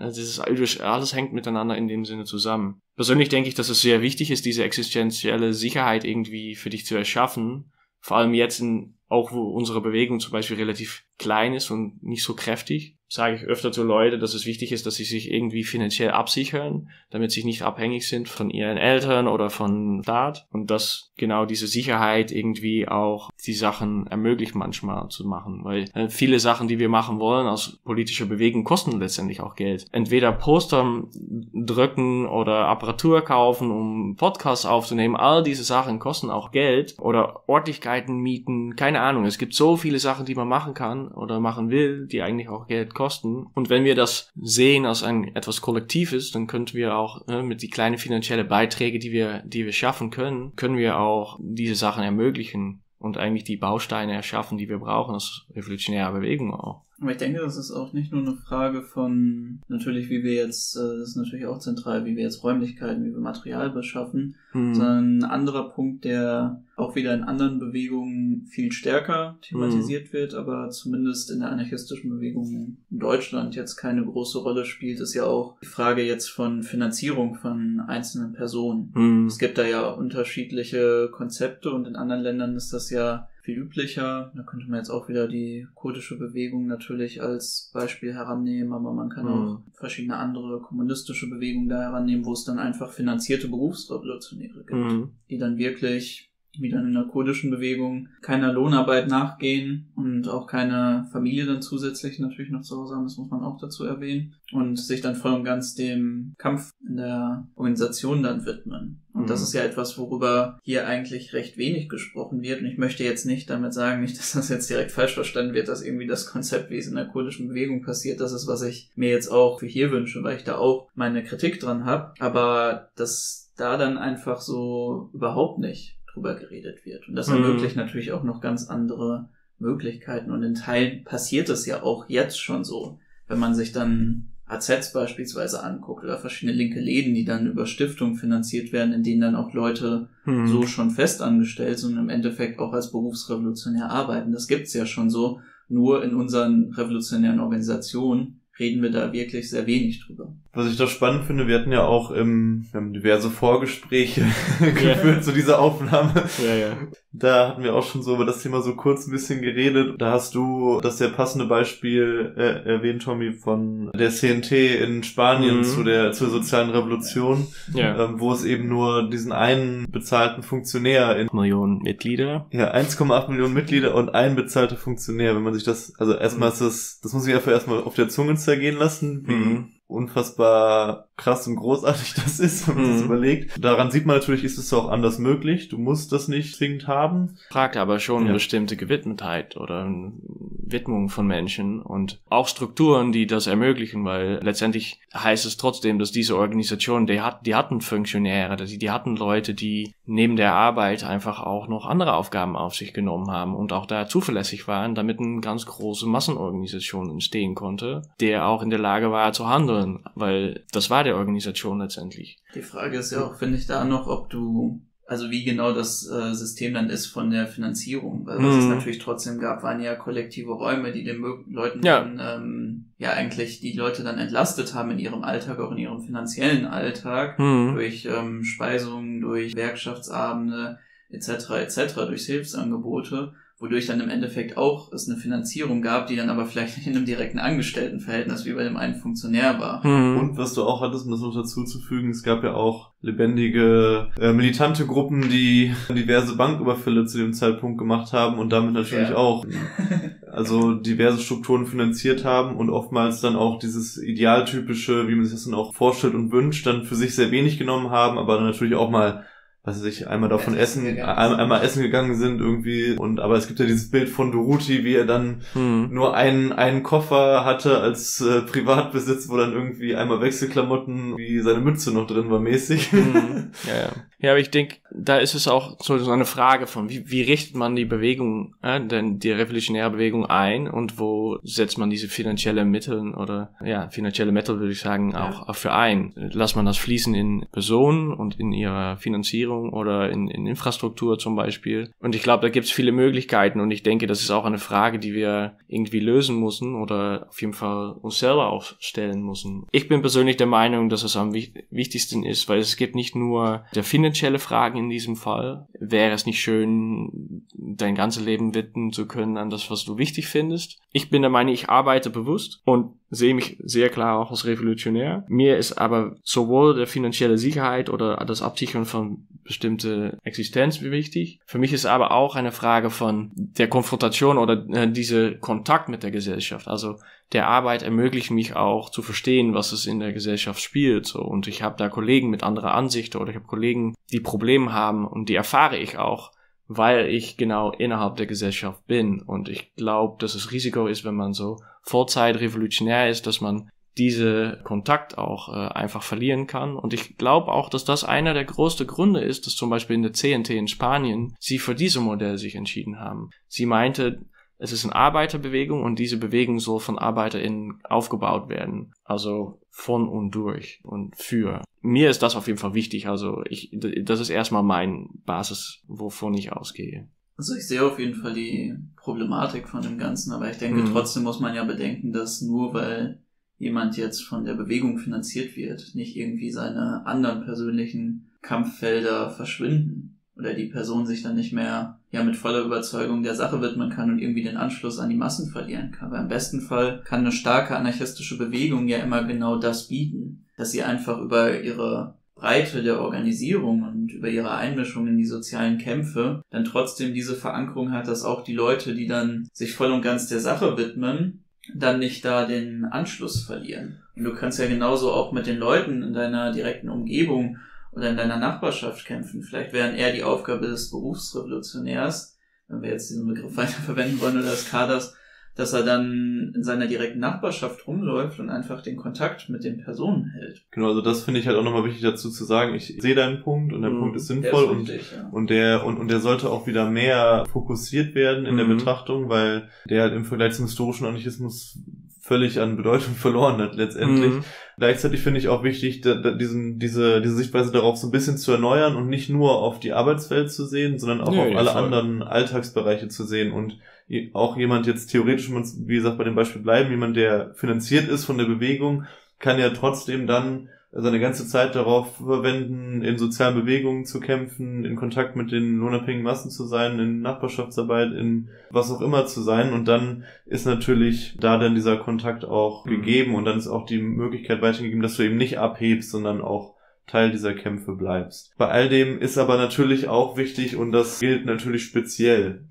alles hängt miteinander in dem Sinne zusammen. Persönlich denke ich, dass es sehr wichtig ist, diese existenzielle Sicherheit irgendwie für dich zu erschaffen. Vor allem jetzt auch wo unsere Bewegung zum Beispiel relativ klein ist und nicht so kräftig, sage ich öfter zu Leuten, dass es wichtig ist, dass sie sich irgendwie finanziell absichern, damit sie nicht abhängig sind von ihren Eltern oder von Staat und dass genau diese Sicherheit irgendwie auch die Sachen ermöglicht manchmal zu machen, weil viele Sachen, die wir machen wollen als politische Bewegung, kosten letztendlich auch Geld. Entweder Poster drücken oder Apparatur kaufen, um Podcasts aufzunehmen, all diese Sachen kosten auch Geld oder Örtlichkeiten mieten, keine Ahnung. Es gibt so viele Sachen, die man machen kann oder machen will, die eigentlich auch Geld kosten. Und wenn wir das sehen als etwas Kollektives, dann könnten wir auch mit die kleinen finanziellen Beiträge, die wir schaffen können, können wir auch diese Sachen ermöglichen und eigentlich die Bausteine erschaffen, die wir brauchen als revolutionäre Bewegung auch. Aber ich denke, das ist auch nicht nur eine Frage von, natürlich, wie wir jetzt, das ist natürlich auch zentral, wie wir jetzt Räumlichkeiten, wie wir Material beschaffen, sondern ein anderer Punkt, der auch wieder in anderen Bewegungen viel stärker thematisiert wird, aber zumindest in der anarchistischen Bewegung in Deutschland jetzt keine große Rolle spielt, ist ja auch die Frage jetzt von Finanzierung von einzelnen Personen. Es gibt da ja unterschiedliche Konzepte und in anderen Ländern ist das ja viel üblicher. Da könnte man jetzt auch wieder die kurdische Bewegung natürlich als Beispiel herannehmen, aber man kann auch verschiedene andere kommunistische Bewegungen da herannehmen, wo es dann einfach finanzierte Berufsrevolutionäre gibt, die dann wirklich wie dann in der kurdischen Bewegung, keiner Lohnarbeit nachgehen und auch keine Familie dann zusätzlich natürlich noch zu Hause haben, das muss man auch dazu erwähnen, und sich dann voll und ganz dem Kampf in der Organisation dann widmen. Und das ist ja etwas, worüber hier eigentlich recht wenig gesprochen wird. Und ich möchte jetzt nicht damit sagen, nicht, dass das jetzt direkt falsch verstanden wird, dass irgendwie das Konzept, wie es in der kurdischen Bewegung passiert, das ist, was ich mir jetzt auch für hier wünsche, weil ich da auch meine Kritik dran habe. Aber dass da dann einfach so überhaupt nicht drüber geredet wird. Und das ermöglicht natürlich auch noch ganz andere Möglichkeiten. Und in Teilen passiert es ja auch jetzt schon so, wenn man sich dann AZs beispielsweise anguckt oder verschiedene linke Läden, die dann über Stiftungen finanziert werden, in denen dann auch Leute so schon festangestellt sind und im Endeffekt auch als berufsrevolutionär arbeiten. Das gibt's ja schon so. Nur in unseren revolutionären Organisationen reden wir da wirklich sehr wenig drüber. Was ich da spannend finde, wir hatten ja auch wir haben diverse Vorgespräche geführt zu dieser Aufnahme. Ja. Da hatten wir auch schon so über das Thema so kurz ein bisschen geredet. Da hast du das sehr passende Beispiel erwähnt, Tommy, von der CNT in Spanien zur sozialen Revolution, wo es eben nur diesen einen bezahlten Funktionär in Millionen Mitglieder. Ja, 1,8 Millionen Mitglieder und ein bezahlter Funktionär. Wenn man sich das, also erstmal ist das muss ich einfach erstmal auf der Zunge zergehen lassen, wie unfassbar krass und großartig das ist, wenn man das überlegt. Daran sieht man natürlich, ist es auch anders möglich. Du musst das nicht zwingend haben. Fragt aber schon eine bestimmte Gewidmetheit oder eine Widmung von Menschen und auch Strukturen, die das ermöglichen, weil letztendlich heißt es trotzdem, dass diese Organisation, die hatten Funktionäre, die hatten Leute, die neben der Arbeit einfach auch noch andere Aufgaben auf sich genommen haben und auch da zuverlässig waren, damit eine ganz große Massenorganisation entstehen konnte, der auch in der Lage war zu handeln, weil das war der Organisation letztendlich. Die Frage ist ja auch, finde ich, da noch, also wie genau das System dann ist von der Finanzierung. Weil was es natürlich trotzdem gab, waren ja kollektive Räume, die den Leuten dann, eigentlich die Leute dann entlastet haben in ihrem Alltag, auch in ihrem finanziellen Alltag, durch Speisungen, durch Werkschaftsabende etc., durch Hilfsangebote, wodurch dann im Endeffekt auch es eine Finanzierung gab, die dann aber vielleicht nicht in einem direkten Angestelltenverhältnis wie bei dem einen Funktionär war. Und was du auch hattest, um das noch dazu zu fügen, es gab ja auch lebendige, militante Gruppen, die diverse Banküberfälle zu dem Zeitpunkt gemacht haben und damit natürlich auch also diverse Strukturen finanziert haben und oftmals dann auch dieses idealtypische, wie man sich das dann auch vorstellt und wünscht, dann für sich sehr wenig genommen haben, aber dann natürlich auch mal einmal davon einmal essen gegangen sind irgendwie aber es gibt ja dieses Bild von Durruti, wie er dann nur einen Koffer hatte als Privatbesitz, wo dann irgendwie einmal Wechselklamotten wie seine Mütze noch drin war mäßig. Ja, aber ich denke, da ist es auch so eine Frage von, wie richtet man die Bewegung, denn die revolutionäre Bewegung ein und wo setzt man diese finanzielle Mittel würde ich sagen, auch für ein. Lässt man das fließen in Personen und in ihrer Finanzierung oder in Infrastruktur zum Beispiel. Und ich glaube, da gibt es viele Möglichkeiten und ich denke, das ist auch eine Frage, die wir irgendwie lösen müssen oder auf jeden Fall uns selber auch stellen müssen. Ich bin persönlich der Meinung, dass es am wichtigsten ist, weil es gibt nicht nur der finanzielle Fragen in diesem Fall. Wäre es nicht schön, dein ganzes Leben widmen zu können an das, was du wichtig findest? Ich bin der Meinung, ich arbeite bewusst und sehe mich sehr klar auch als Revolutionär. Mir ist aber sowohl der finanzielle Sicherheit oder das Absichern von bestimmte Existenz wichtig. Für mich ist aber auch eine Frage von der Konfrontation oder diese Kontakt mit der Gesellschaft. Also der Arbeit ermöglicht mich auch zu verstehen, was es in der Gesellschaft spielt. So. Und ich habe da Kollegen mit anderer Ansicht oder ich habe Kollegen, die Probleme haben und die erfahre ich auch, weil ich genau innerhalb der Gesellschaft bin. Und ich glaube, dass es Risiko ist, wenn man so Vollzeit revolutionär ist, dass man diese Kontakt auch einfach verlieren kann. Und ich glaube auch, dass das einer der größten Gründe ist, dass zum Beispiel in der CNT in Spanien sie für dieses Modell sich entschieden haben. Sie meinte, es ist eine Arbeiterbewegung und diese Bewegung soll von ArbeiterInnen aufgebaut werden. Also von und durch und für. Mir ist das auf jeden Fall wichtig. Also das ist erstmal mein Basis, wovon ich ausgehe. Also ich sehe auf jeden Fall die Problematik von dem Ganzen, aber ich denke, trotzdem muss man ja bedenken, dass nur weil jemand jetzt von der Bewegung finanziert wird, nicht irgendwie seine anderen persönlichen Kampffelder verschwinden oder die Person sich dann nicht mehr mit voller Überzeugung der Sache widmen kann und irgendwie den Anschluss an die Massen verlieren kann. Aber im besten Fall kann eine starke anarchistische Bewegung ja immer genau das bieten, dass sie einfach über ihre Breite der Organisierung und über ihre Einmischung in die sozialen Kämpfe dann trotzdem diese Verankerung hat, dass auch die Leute, die dann sich voll und ganz der Sache widmen, dann nicht da den Anschluss verlieren. Und du kannst ja genauso auch mit den Leuten in deiner direkten Umgebung oder in deiner Nachbarschaft kämpfen. Vielleicht wäre eher die Aufgabe des Berufsrevolutionärs, wenn wir jetzt diesen Begriff weiterverwenden wollen, oder des Kaders, dass er dann in seiner direkten Nachbarschaft rumläuft und einfach den Kontakt mit den Personen hält. Genau, also das finde ich halt auch nochmal wichtig dazu zu sagen. Ich sehe deinen Punkt und der Punkt ist sinnvoll richtig, und der sollte auch wieder mehr fokussiert werden in der Betrachtung, weil der halt im Vergleich zum historischen Anarchismus völlig an Bedeutung verloren hat letztendlich. Gleichzeitig finde ich auch wichtig, diese Sichtweise darauf so ein bisschen zu erneuern und nicht nur auf die Arbeitswelt zu sehen, sondern auch auf alle anderen Alltagsbereiche zu sehen und auch jemand jetzt theoretisch, wie gesagt, bei dem Beispiel bleiben, jemand, der finanziert ist von der Bewegung, kann ja trotzdem dann seine ganze Zeit darauf verwenden, in sozialen Bewegungen zu kämpfen, in Kontakt mit den lohnabhängigen Massen zu sein, in Nachbarschaftsarbeit, in was auch immer zu sein. Und dann ist natürlich da dann dieser Kontakt auch gegeben und dann ist auch die Möglichkeit weitergegeben, dass du eben nicht abhebst, sondern auch Teil dieser Kämpfe bleibst. Bei all dem ist aber natürlich auch wichtig, und das gilt natürlich speziell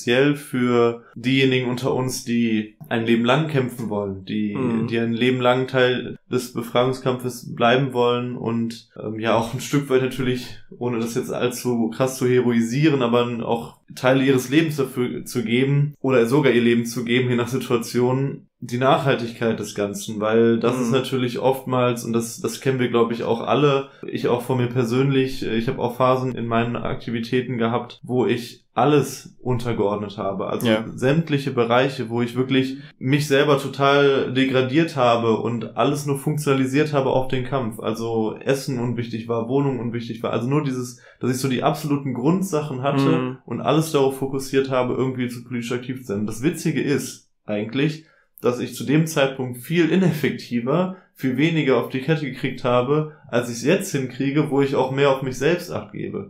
für diejenigen unter uns, die ein Leben lang kämpfen wollen, die ein Leben lang Teil des Befreiungskampfes bleiben wollen und ja auch ein Stück weit natürlich, ohne das jetzt allzu krass zu heroisieren, aber auch Teile ihres Lebens dafür zu geben oder sogar ihr Leben zu geben, je nach Situation, die Nachhaltigkeit des Ganzen, weil das ist natürlich oftmals, und das kennen wir, glaube ich, auch alle, ich auch von mir persönlich, ich habe auch Phasen in meinen Aktivitäten gehabt, wo ich alles untergeordnet habe, also sämtliche Bereiche, wo ich wirklich mich selber total degradiert habe und alles nur funktionalisiert habe auf den Kampf, also Essen unwichtig war, Wohnung unwichtig war, also nur dieses, dass ich so die absoluten Grundsachen hatte und alles darauf fokussiert habe, irgendwie zu politisch aktiv zu sein. Das Witzige ist eigentlich, dass ich zu dem Zeitpunkt viel ineffektiver, viel weniger auf die Kette gekriegt habe, als ich es jetzt hinkriege, wo ich auch mehr auf mich selbst Acht gebe.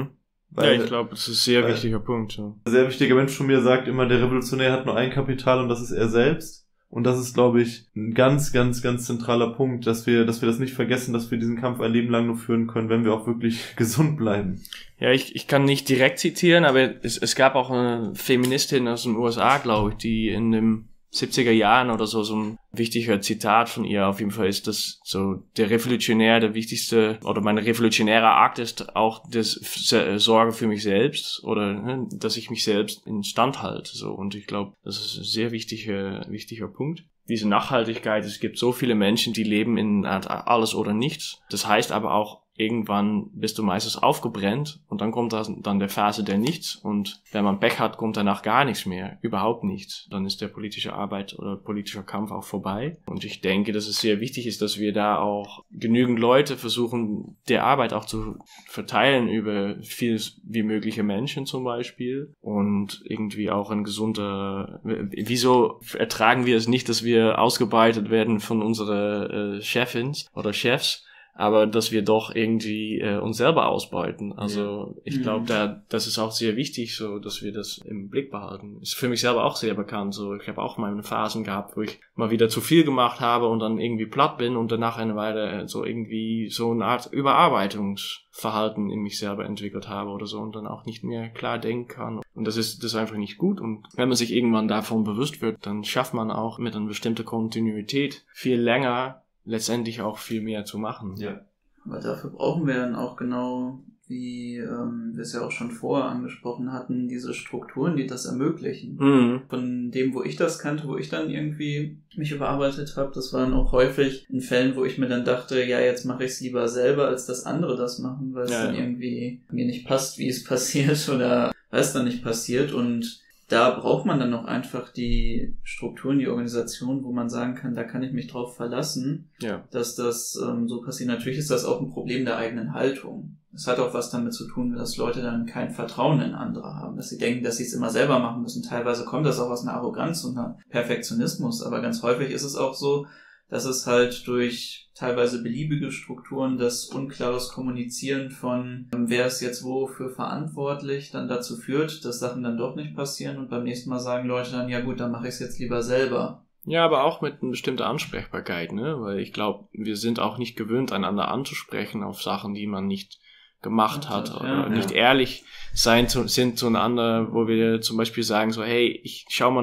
Weil, ja, ich glaube, das ist ein sehr wichtiger Punkt. Ja. Ein sehr wichtiger Mensch von mir sagt immer, der Revolutionär hat nur ein Kapital und das ist er selbst. Und das ist, glaube ich, ein ganz, ganz, ganz zentraler Punkt, dass wir das nicht vergessen, dass wir diesen Kampf ein Leben lang nur führen können, wenn wir auch wirklich gesund bleiben. Ja, ich kann nicht direkt zitieren, aber es gab auch eine Feministin aus den USA, glaube ich, die in dem 70er Jahren oder so ein wichtiger Zitat von ihr auf jeden Fall ist, dass so der Revolutionär der wichtigste oder mein revolutionärer Akt ist auch das Sorge für mich selbst oder dass ich mich selbst in Stand halte. So, und ich glaube, das ist ein sehr wichtiger Punkt. Diese Nachhaltigkeit, es gibt so viele Menschen, die leben in alles oder nichts. Das heißt aber auch, irgendwann bist du meistens aufgebrennt und dann kommt dann der Phase der Nichts und wenn man Pech hat, kommt danach gar nichts mehr, überhaupt nichts. Dann ist der politische Arbeit oder politischer Kampf auch vorbei und ich denke, dass es sehr wichtig ist, dass wir da auch genügend Leute versuchen, der Arbeit auch zu verteilen über viel wie mögliche Menschen zum Beispiel und irgendwie auch ein gesunder, wieso ertragen wir es nicht, dass wir ausgebeutet werden von unseren Chefins oder Chefs, aber dass wir doch irgendwie uns selber ausbeuten. Also ich glaube, das ist auch sehr wichtig, so dass wir das im Blick behalten. Ist für mich selber auch sehr bekannt. So, ich habe auch meine Phasen gehabt, wo ich mal wieder zu viel gemacht habe und dann irgendwie platt bin und danach eine Weile so irgendwie so eine Art Überarbeitungsverhalten in mich selber entwickelt habe oder so und dann auch nicht mehr klar denken kann. Und das ist einfach nicht gut. Und wenn man sich irgendwann davon bewusst wird, dann schafft man auch mit einer bestimmten Kontinuität viel länger letztendlich auch viel mehr zu machen. Ja. Aber dafür brauchen wir dann auch genau, wie wir es ja auch schon vorher angesprochen hatten, diese Strukturen, die das ermöglichen. Von dem, wo ich das kannte, wo ich dann irgendwie mich überarbeitet habe, das waren auch häufig in Fällen, wo ich mir dann dachte, ja, jetzt mache ich es lieber selber, als dass andere das machen, weil es dann irgendwie mir nicht passt, wie es passiert oder weil es dann nicht passiert. Und da braucht man dann noch einfach die Strukturen, die Organisation, wo man sagen kann, da kann ich mich drauf verlassen, dass das so passiert. Natürlich ist das auch ein Problem der eigenen Haltung. Es hat auch was damit zu tun, dass Leute dann kein Vertrauen in andere haben, dass sie denken, dass sie es immer selber machen müssen. Teilweise kommt das auch aus einer Arroganz und einem Perfektionismus, aber ganz häufig ist es auch so, dass es halt durch teilweise beliebige Strukturen das unklares Kommunizieren von wer ist jetzt wofür verantwortlich dann dazu führt, dass Sachen dann doch nicht passieren und beim nächsten Mal sagen Leute dann, ja gut, dann mache ich es jetzt lieber selber. Ja, aber auch mit einer bestimmten Ansprechbarkeit, ne? Weil ich glaube, wir sind auch nicht gewöhnt, einander anzusprechen auf Sachen, die man nicht gemacht hat oder nicht ehrlich sind zueinander, wo wir zum Beispiel sagen so, hey, schau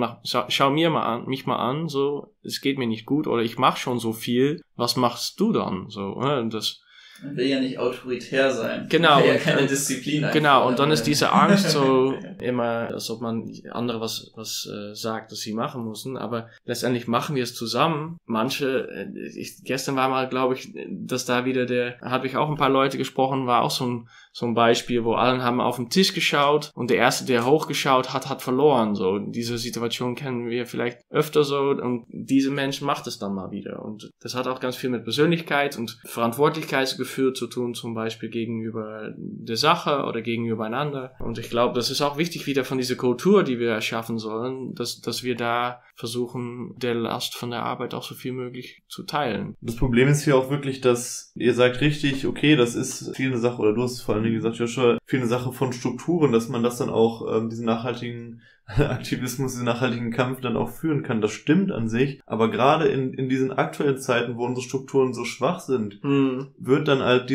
mich mal an, so, es geht mir nicht gut oder ich mache schon so viel, was machst du dann? So, man will ja nicht autoritär sein. Genau. Man will ja keine Disziplin einfordern. Genau, und dann ist diese Angst so immer, als ob man andere was sagt, dass sie machen müssen, aber letztendlich machen wir es zusammen. Manche, gestern war mal, glaube ich, dass da wieder habe ich auch ein paar Leute gesprochen, war auch so ein Beispiel, wo alle haben auf den Tisch geschaut und der Erste, der hochgeschaut hat verloren. So, diese Situation kennen wir vielleicht öfter so und diese Mensch macht es dann mal wieder. Und das hat auch ganz viel mit Persönlichkeit und Verantwortlichkeitsgefühl zu tun, zum Beispiel gegenüber der Sache oder gegenüber einander. Und ich glaube, das ist auch wichtig wieder von dieser Kultur, die wir erschaffen sollen, dass wir da versuchen, der Last von der Arbeit auch so viel möglich zu teilen. Das Problem ist hier auch wirklich, dass ihr sagt richtig, okay, das ist viel eine Sache, oder du hast vor allen Dingen gesagt, Joshua, viel eine Sache von Strukturen, dass man das dann auch, diesen nachhaltigen Aktivismus, diesen nachhaltigen Kampf dann auch führen kann. Das stimmt an sich, aber gerade in diesen aktuellen Zeiten, wo unsere Strukturen so schwach sind, wird dann halt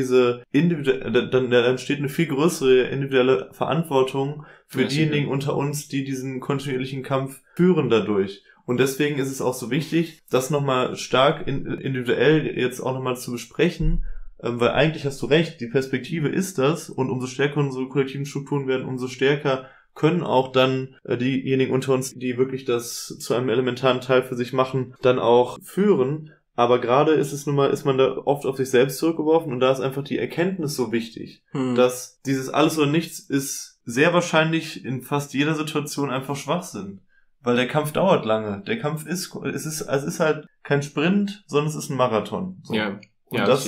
dann entsteht eine viel größere individuelle Verantwortung für diejenigen unter uns, die diesen kontinuierlichen Kampf führen dadurch. Und deswegen ist es auch so wichtig, das nochmal stark individuell jetzt auch nochmal zu besprechen, weil eigentlich hast du recht, die Perspektive ist das und umso stärker unsere kollektiven Strukturen werden, umso stärker können auch dann diejenigen unter uns, die wirklich das zu einem elementaren Teil für sich machen, dann auch führen. Aber gerade ist man da oft auf sich selbst zurückgeworfen und da ist einfach die Erkenntnis so wichtig, dass dieses Alles oder Nichts ist sehr wahrscheinlich in fast jeder Situation einfach Schwachsinn. Weil der Kampf dauert lange. Der Kampf es ist halt kein Sprint, sondern es ist ein Marathon. So. Ja. Und das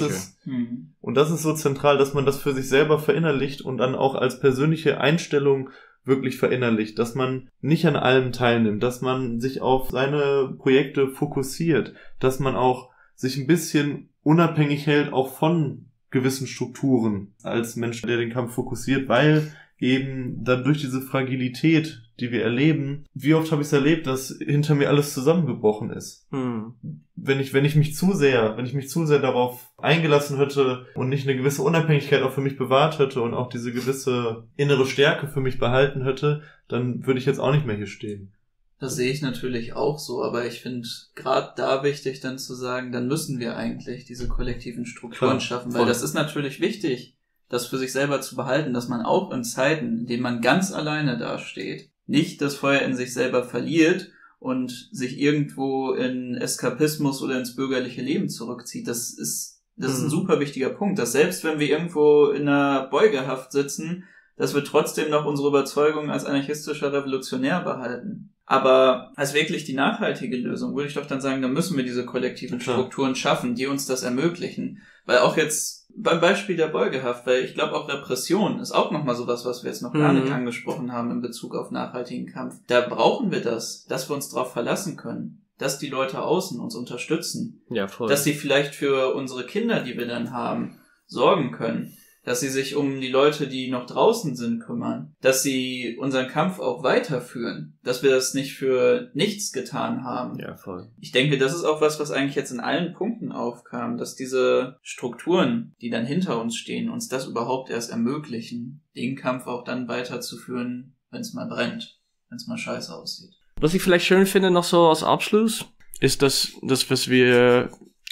ist so zentral, dass man das für sich selber verinnerlicht und dann auch als persönliche Einstellung wirklich verinnerlicht, dass man nicht an allem teilnimmt, dass man sich auf seine Projekte fokussiert, dass man auch sich ein bisschen unabhängig hält, auch von gewissen Strukturen als Mensch, der den Kampf fokussiert, weil eben dann durch diese Fragilität, die wir erleben, wie oft habe ich es erlebt, dass hinter mir alles zusammengebrochen ist. Wenn ich mich zu sehr darauf eingelassen hätte und nicht eine gewisse Unabhängigkeit auch für mich bewahrt hätte und auch diese gewisse innere Stärke für mich behalten hätte, dann würde ich jetzt auch nicht mehr hier stehen. Das sehe ich natürlich auch so, aber ich finde gerade da wichtig dann zu sagen, dann müssen wir eigentlich diese kollektiven Strukturen schaffen, weil das ist natürlich wichtig, das für sich selber zu behalten, dass man auch in Zeiten, in denen man ganz alleine dasteht, nicht das Feuer in sich selber verliert und sich irgendwo in Eskapismus oder ins bürgerliche Leben zurückzieht. Das ist ein super wichtiger Punkt, dass selbst wenn wir irgendwo in einer Beugehaft sitzen, dass wir trotzdem noch unsere Überzeugung als anarchistischer Revolutionär behalten. Aber als wirklich die nachhaltige Lösung würde ich doch dann sagen, da müssen wir diese kollektiven Strukturen schaffen, die uns das ermöglichen. Weil auch jetzt beim Beispiel der Beugehaft, weil ich glaube auch Repression ist auch nochmal sowas, was wir jetzt noch gar nicht angesprochen haben in Bezug auf nachhaltigen Kampf. Da brauchen wir das, dass wir uns darauf verlassen können, dass die Leute außen uns unterstützen. Ja, voll. Dass sie vielleicht für unsere Kinder, die wir dann haben, sorgen können. Dass sie sich um die Leute, die noch draußen sind, kümmern. Dass sie unseren Kampf auch weiterführen. Dass wir das nicht für nichts getan haben. Ja, voll. Ich denke, das ist auch was eigentlich jetzt in allen Punkten aufkam, dass diese Strukturen, die dann hinter uns stehen, uns das überhaupt erst ermöglichen, den Kampf auch dann weiterzuführen, wenn es mal brennt, wenn es mal scheiße aussieht. Was ich vielleicht schön finde noch so als Abschluss, ist das was wir...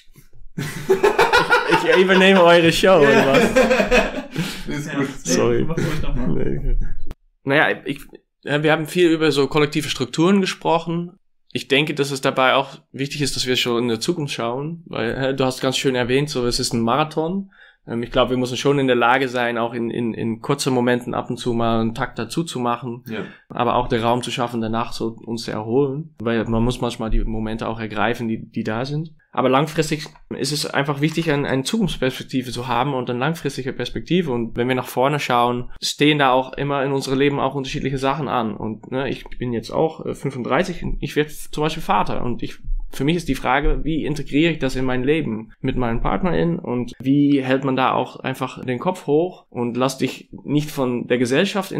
Ich übernehme eure Show, oder was? Ist gut. Sorry. Mach ruhig noch mal. Naja, wir haben viel über so kollektive Strukturen gesprochen. Ich denke, dass es dabei auch wichtig ist, dass wir schon in der Zukunft schauen, weil du hast ganz schön erwähnt, so es ist ein Marathon. Ich glaube, wir müssen schon in der Lage sein, auch in kurzen Momenten ab und zu mal einen Takt dazu zu machen, aber auch den Raum zu schaffen, danach so uns zu erholen, weil man muss manchmal die Momente auch ergreifen, die da sind. Aber langfristig ist es einfach wichtig, eine Zukunftsperspektive zu haben und eine langfristige Perspektive. Und wenn wir nach vorne schauen, stehen da auch immer in unserem Leben auch unterschiedliche Sachen an. Und ich bin jetzt auch 35 und ich werde zum Beispiel Vater. Und für mich ist die Frage, wie integriere ich das in mein Leben mit meinen PartnerInnen und wie hält man da auch einfach den Kopf hoch und lass dich nicht von der Gesellschaft in der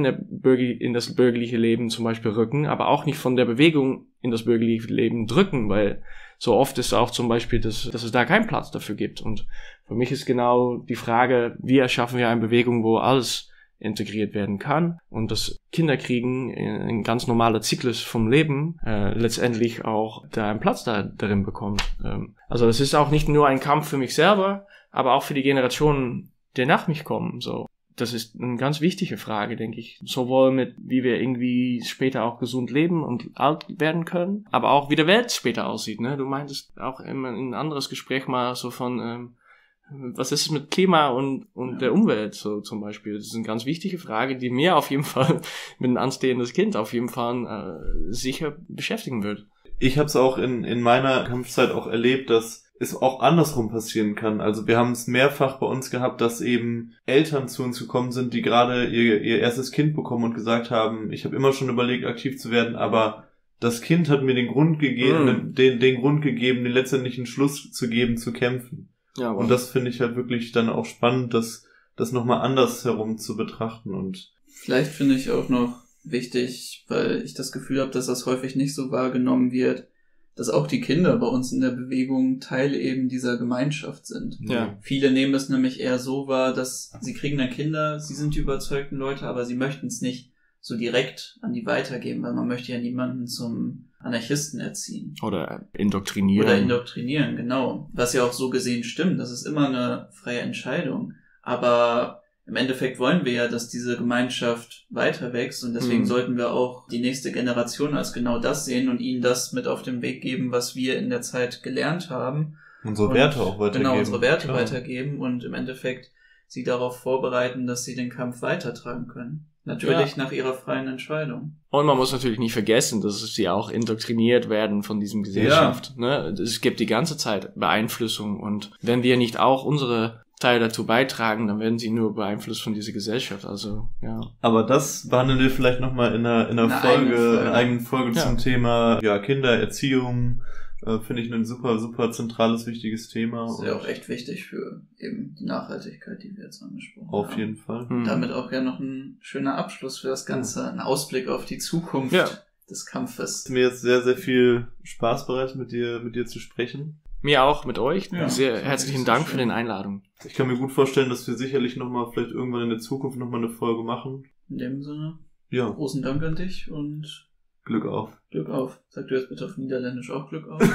in das bürgerliche Leben zum Beispiel rücken, aber auch nicht von der Bewegung in das bürgerliche Leben drücken, weil so oft ist auch zum Beispiel, dass es da keinen Platz dafür gibt. Und für mich ist genau die Frage, wie erschaffen wir eine Bewegung, wo alles integriert werden kann und das Kinderkriegen ein ganz normaler Zyklus vom Leben letztendlich auch da einen Platz darin bekommt. Also es ist auch nicht nur ein Kampf für mich selber, aber auch für die Generationen, die nach mich kommen. So, das ist eine ganz wichtige Frage, denke ich. Sowohl mit, wie wir irgendwie später auch gesund leben und alt werden können, aber auch wie die Welt später aussieht. Ne? Du meintest auch in ein anderes Gespräch mal so von was ist mit Klima und der Umwelt so zum Beispiel? Das ist eine ganz wichtige Frage, die mir auf jeden Fall mit einem anstehendes Kind auf jeden Fall sicher beschäftigen wird. Ich habe es auch in meiner Kampfzeit auch erlebt, dass es auch andersrum passieren kann. Also wir haben es mehrfach bei uns gehabt, dass eben Eltern zu uns gekommen sind, die gerade ihr erstes Kind bekommen und gesagt haben, ich habe immer schon überlegt, aktiv zu werden, aber das Kind hat mir den Grund gegeben, den Grund gegeben, den letztendlichen Schluss zu geben, zu kämpfen. Ja, und das finde ich halt wirklich dann auch spannend, das nochmal anders herum zu betrachten. Und vielleicht finde ich auch noch wichtig, weil ich das Gefühl habe, dass das häufig nicht so wahrgenommen wird, dass auch die Kinder bei uns in der Bewegung Teil eben dieser Gemeinschaft sind. Ja. Viele nehmen es nämlich eher so wahr, dass sie kriegen dann Kinder, sie sind die überzeugten Leute, aber sie möchten es nicht so direkt an die weitergeben, weil man möchte ja niemanden zum Anarchisten erziehen. Oder indoktrinieren. Genau. Was ja auch so gesehen stimmt, das ist immer eine freie Entscheidung. Aber im Endeffekt wollen wir ja, dass diese Gemeinschaft weiter wächst und deswegen sollten wir auch die nächste Generation als genau das sehen und ihnen das mit auf den Weg geben, was wir in der Zeit gelernt haben. Unsere Werte auch weitergeben. Genau, unsere Werte weitergeben und im Endeffekt sie darauf vorbereiten, dass sie den Kampf weitertragen können. Natürlich nach ihrer freien Entscheidung. Und man muss natürlich nicht vergessen, dass sie auch indoktriniert werden von diesem Gesellschaft. Ja. Ne? Es gibt die ganze Zeit Beeinflussung und wenn wir nicht auch unsere Teil dazu beitragen, dann werden sie nur beeinflusst von dieser Gesellschaft. Also, ja. Aber das behandeln wir vielleicht nochmal in einer eigenen Folge zum Thema Kindererziehung. Finde ich ein super, super zentrales, wichtiges Thema. Das ist ja auch echt wichtig für eben die Nachhaltigkeit, die wir jetzt angesprochen haben. Auf jeden Fall. Damit auch ja noch ein schöner Abschluss für das Ganze, ein Ausblick auf die Zukunft des Kampfes. Mir jetzt sehr, sehr viel Spaß bereitet, mit dir zu sprechen. Mir auch, mit euch. Ja, sehr herzlichen Dank für die Einladung. Ich kann mir gut vorstellen, dass wir sicherlich nochmal, vielleicht irgendwann in der Zukunft nochmal eine Folge machen. In dem Sinne, großen Dank an dich und Glück auf. Glück auf. Sag du jetzt bitte auf Niederländisch auch Glück auf.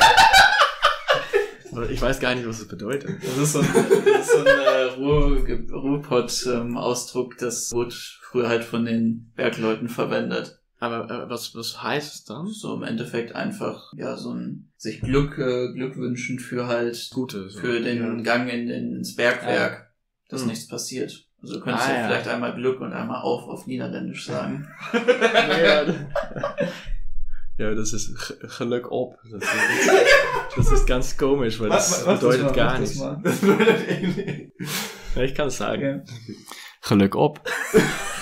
Ich weiß gar nicht, was das bedeutet. Das ist so ein Ruhrpott-Ausdruck, das wurde früher halt von den Bergleuten verwendet. Aber was heißt es dann? So im Endeffekt einfach, so ein sich Glück wünschen für halt für den Gang ins Bergwerk, dass nichts passiert. Also du könntest vielleicht einmal Glück und einmal auf Niederländisch sagen. Ja, das ist Geluk op. Das ist ganz komisch, weil das bedeutet gar nichts. Das bedeutet Ja, ich kann es sagen. Geluk op.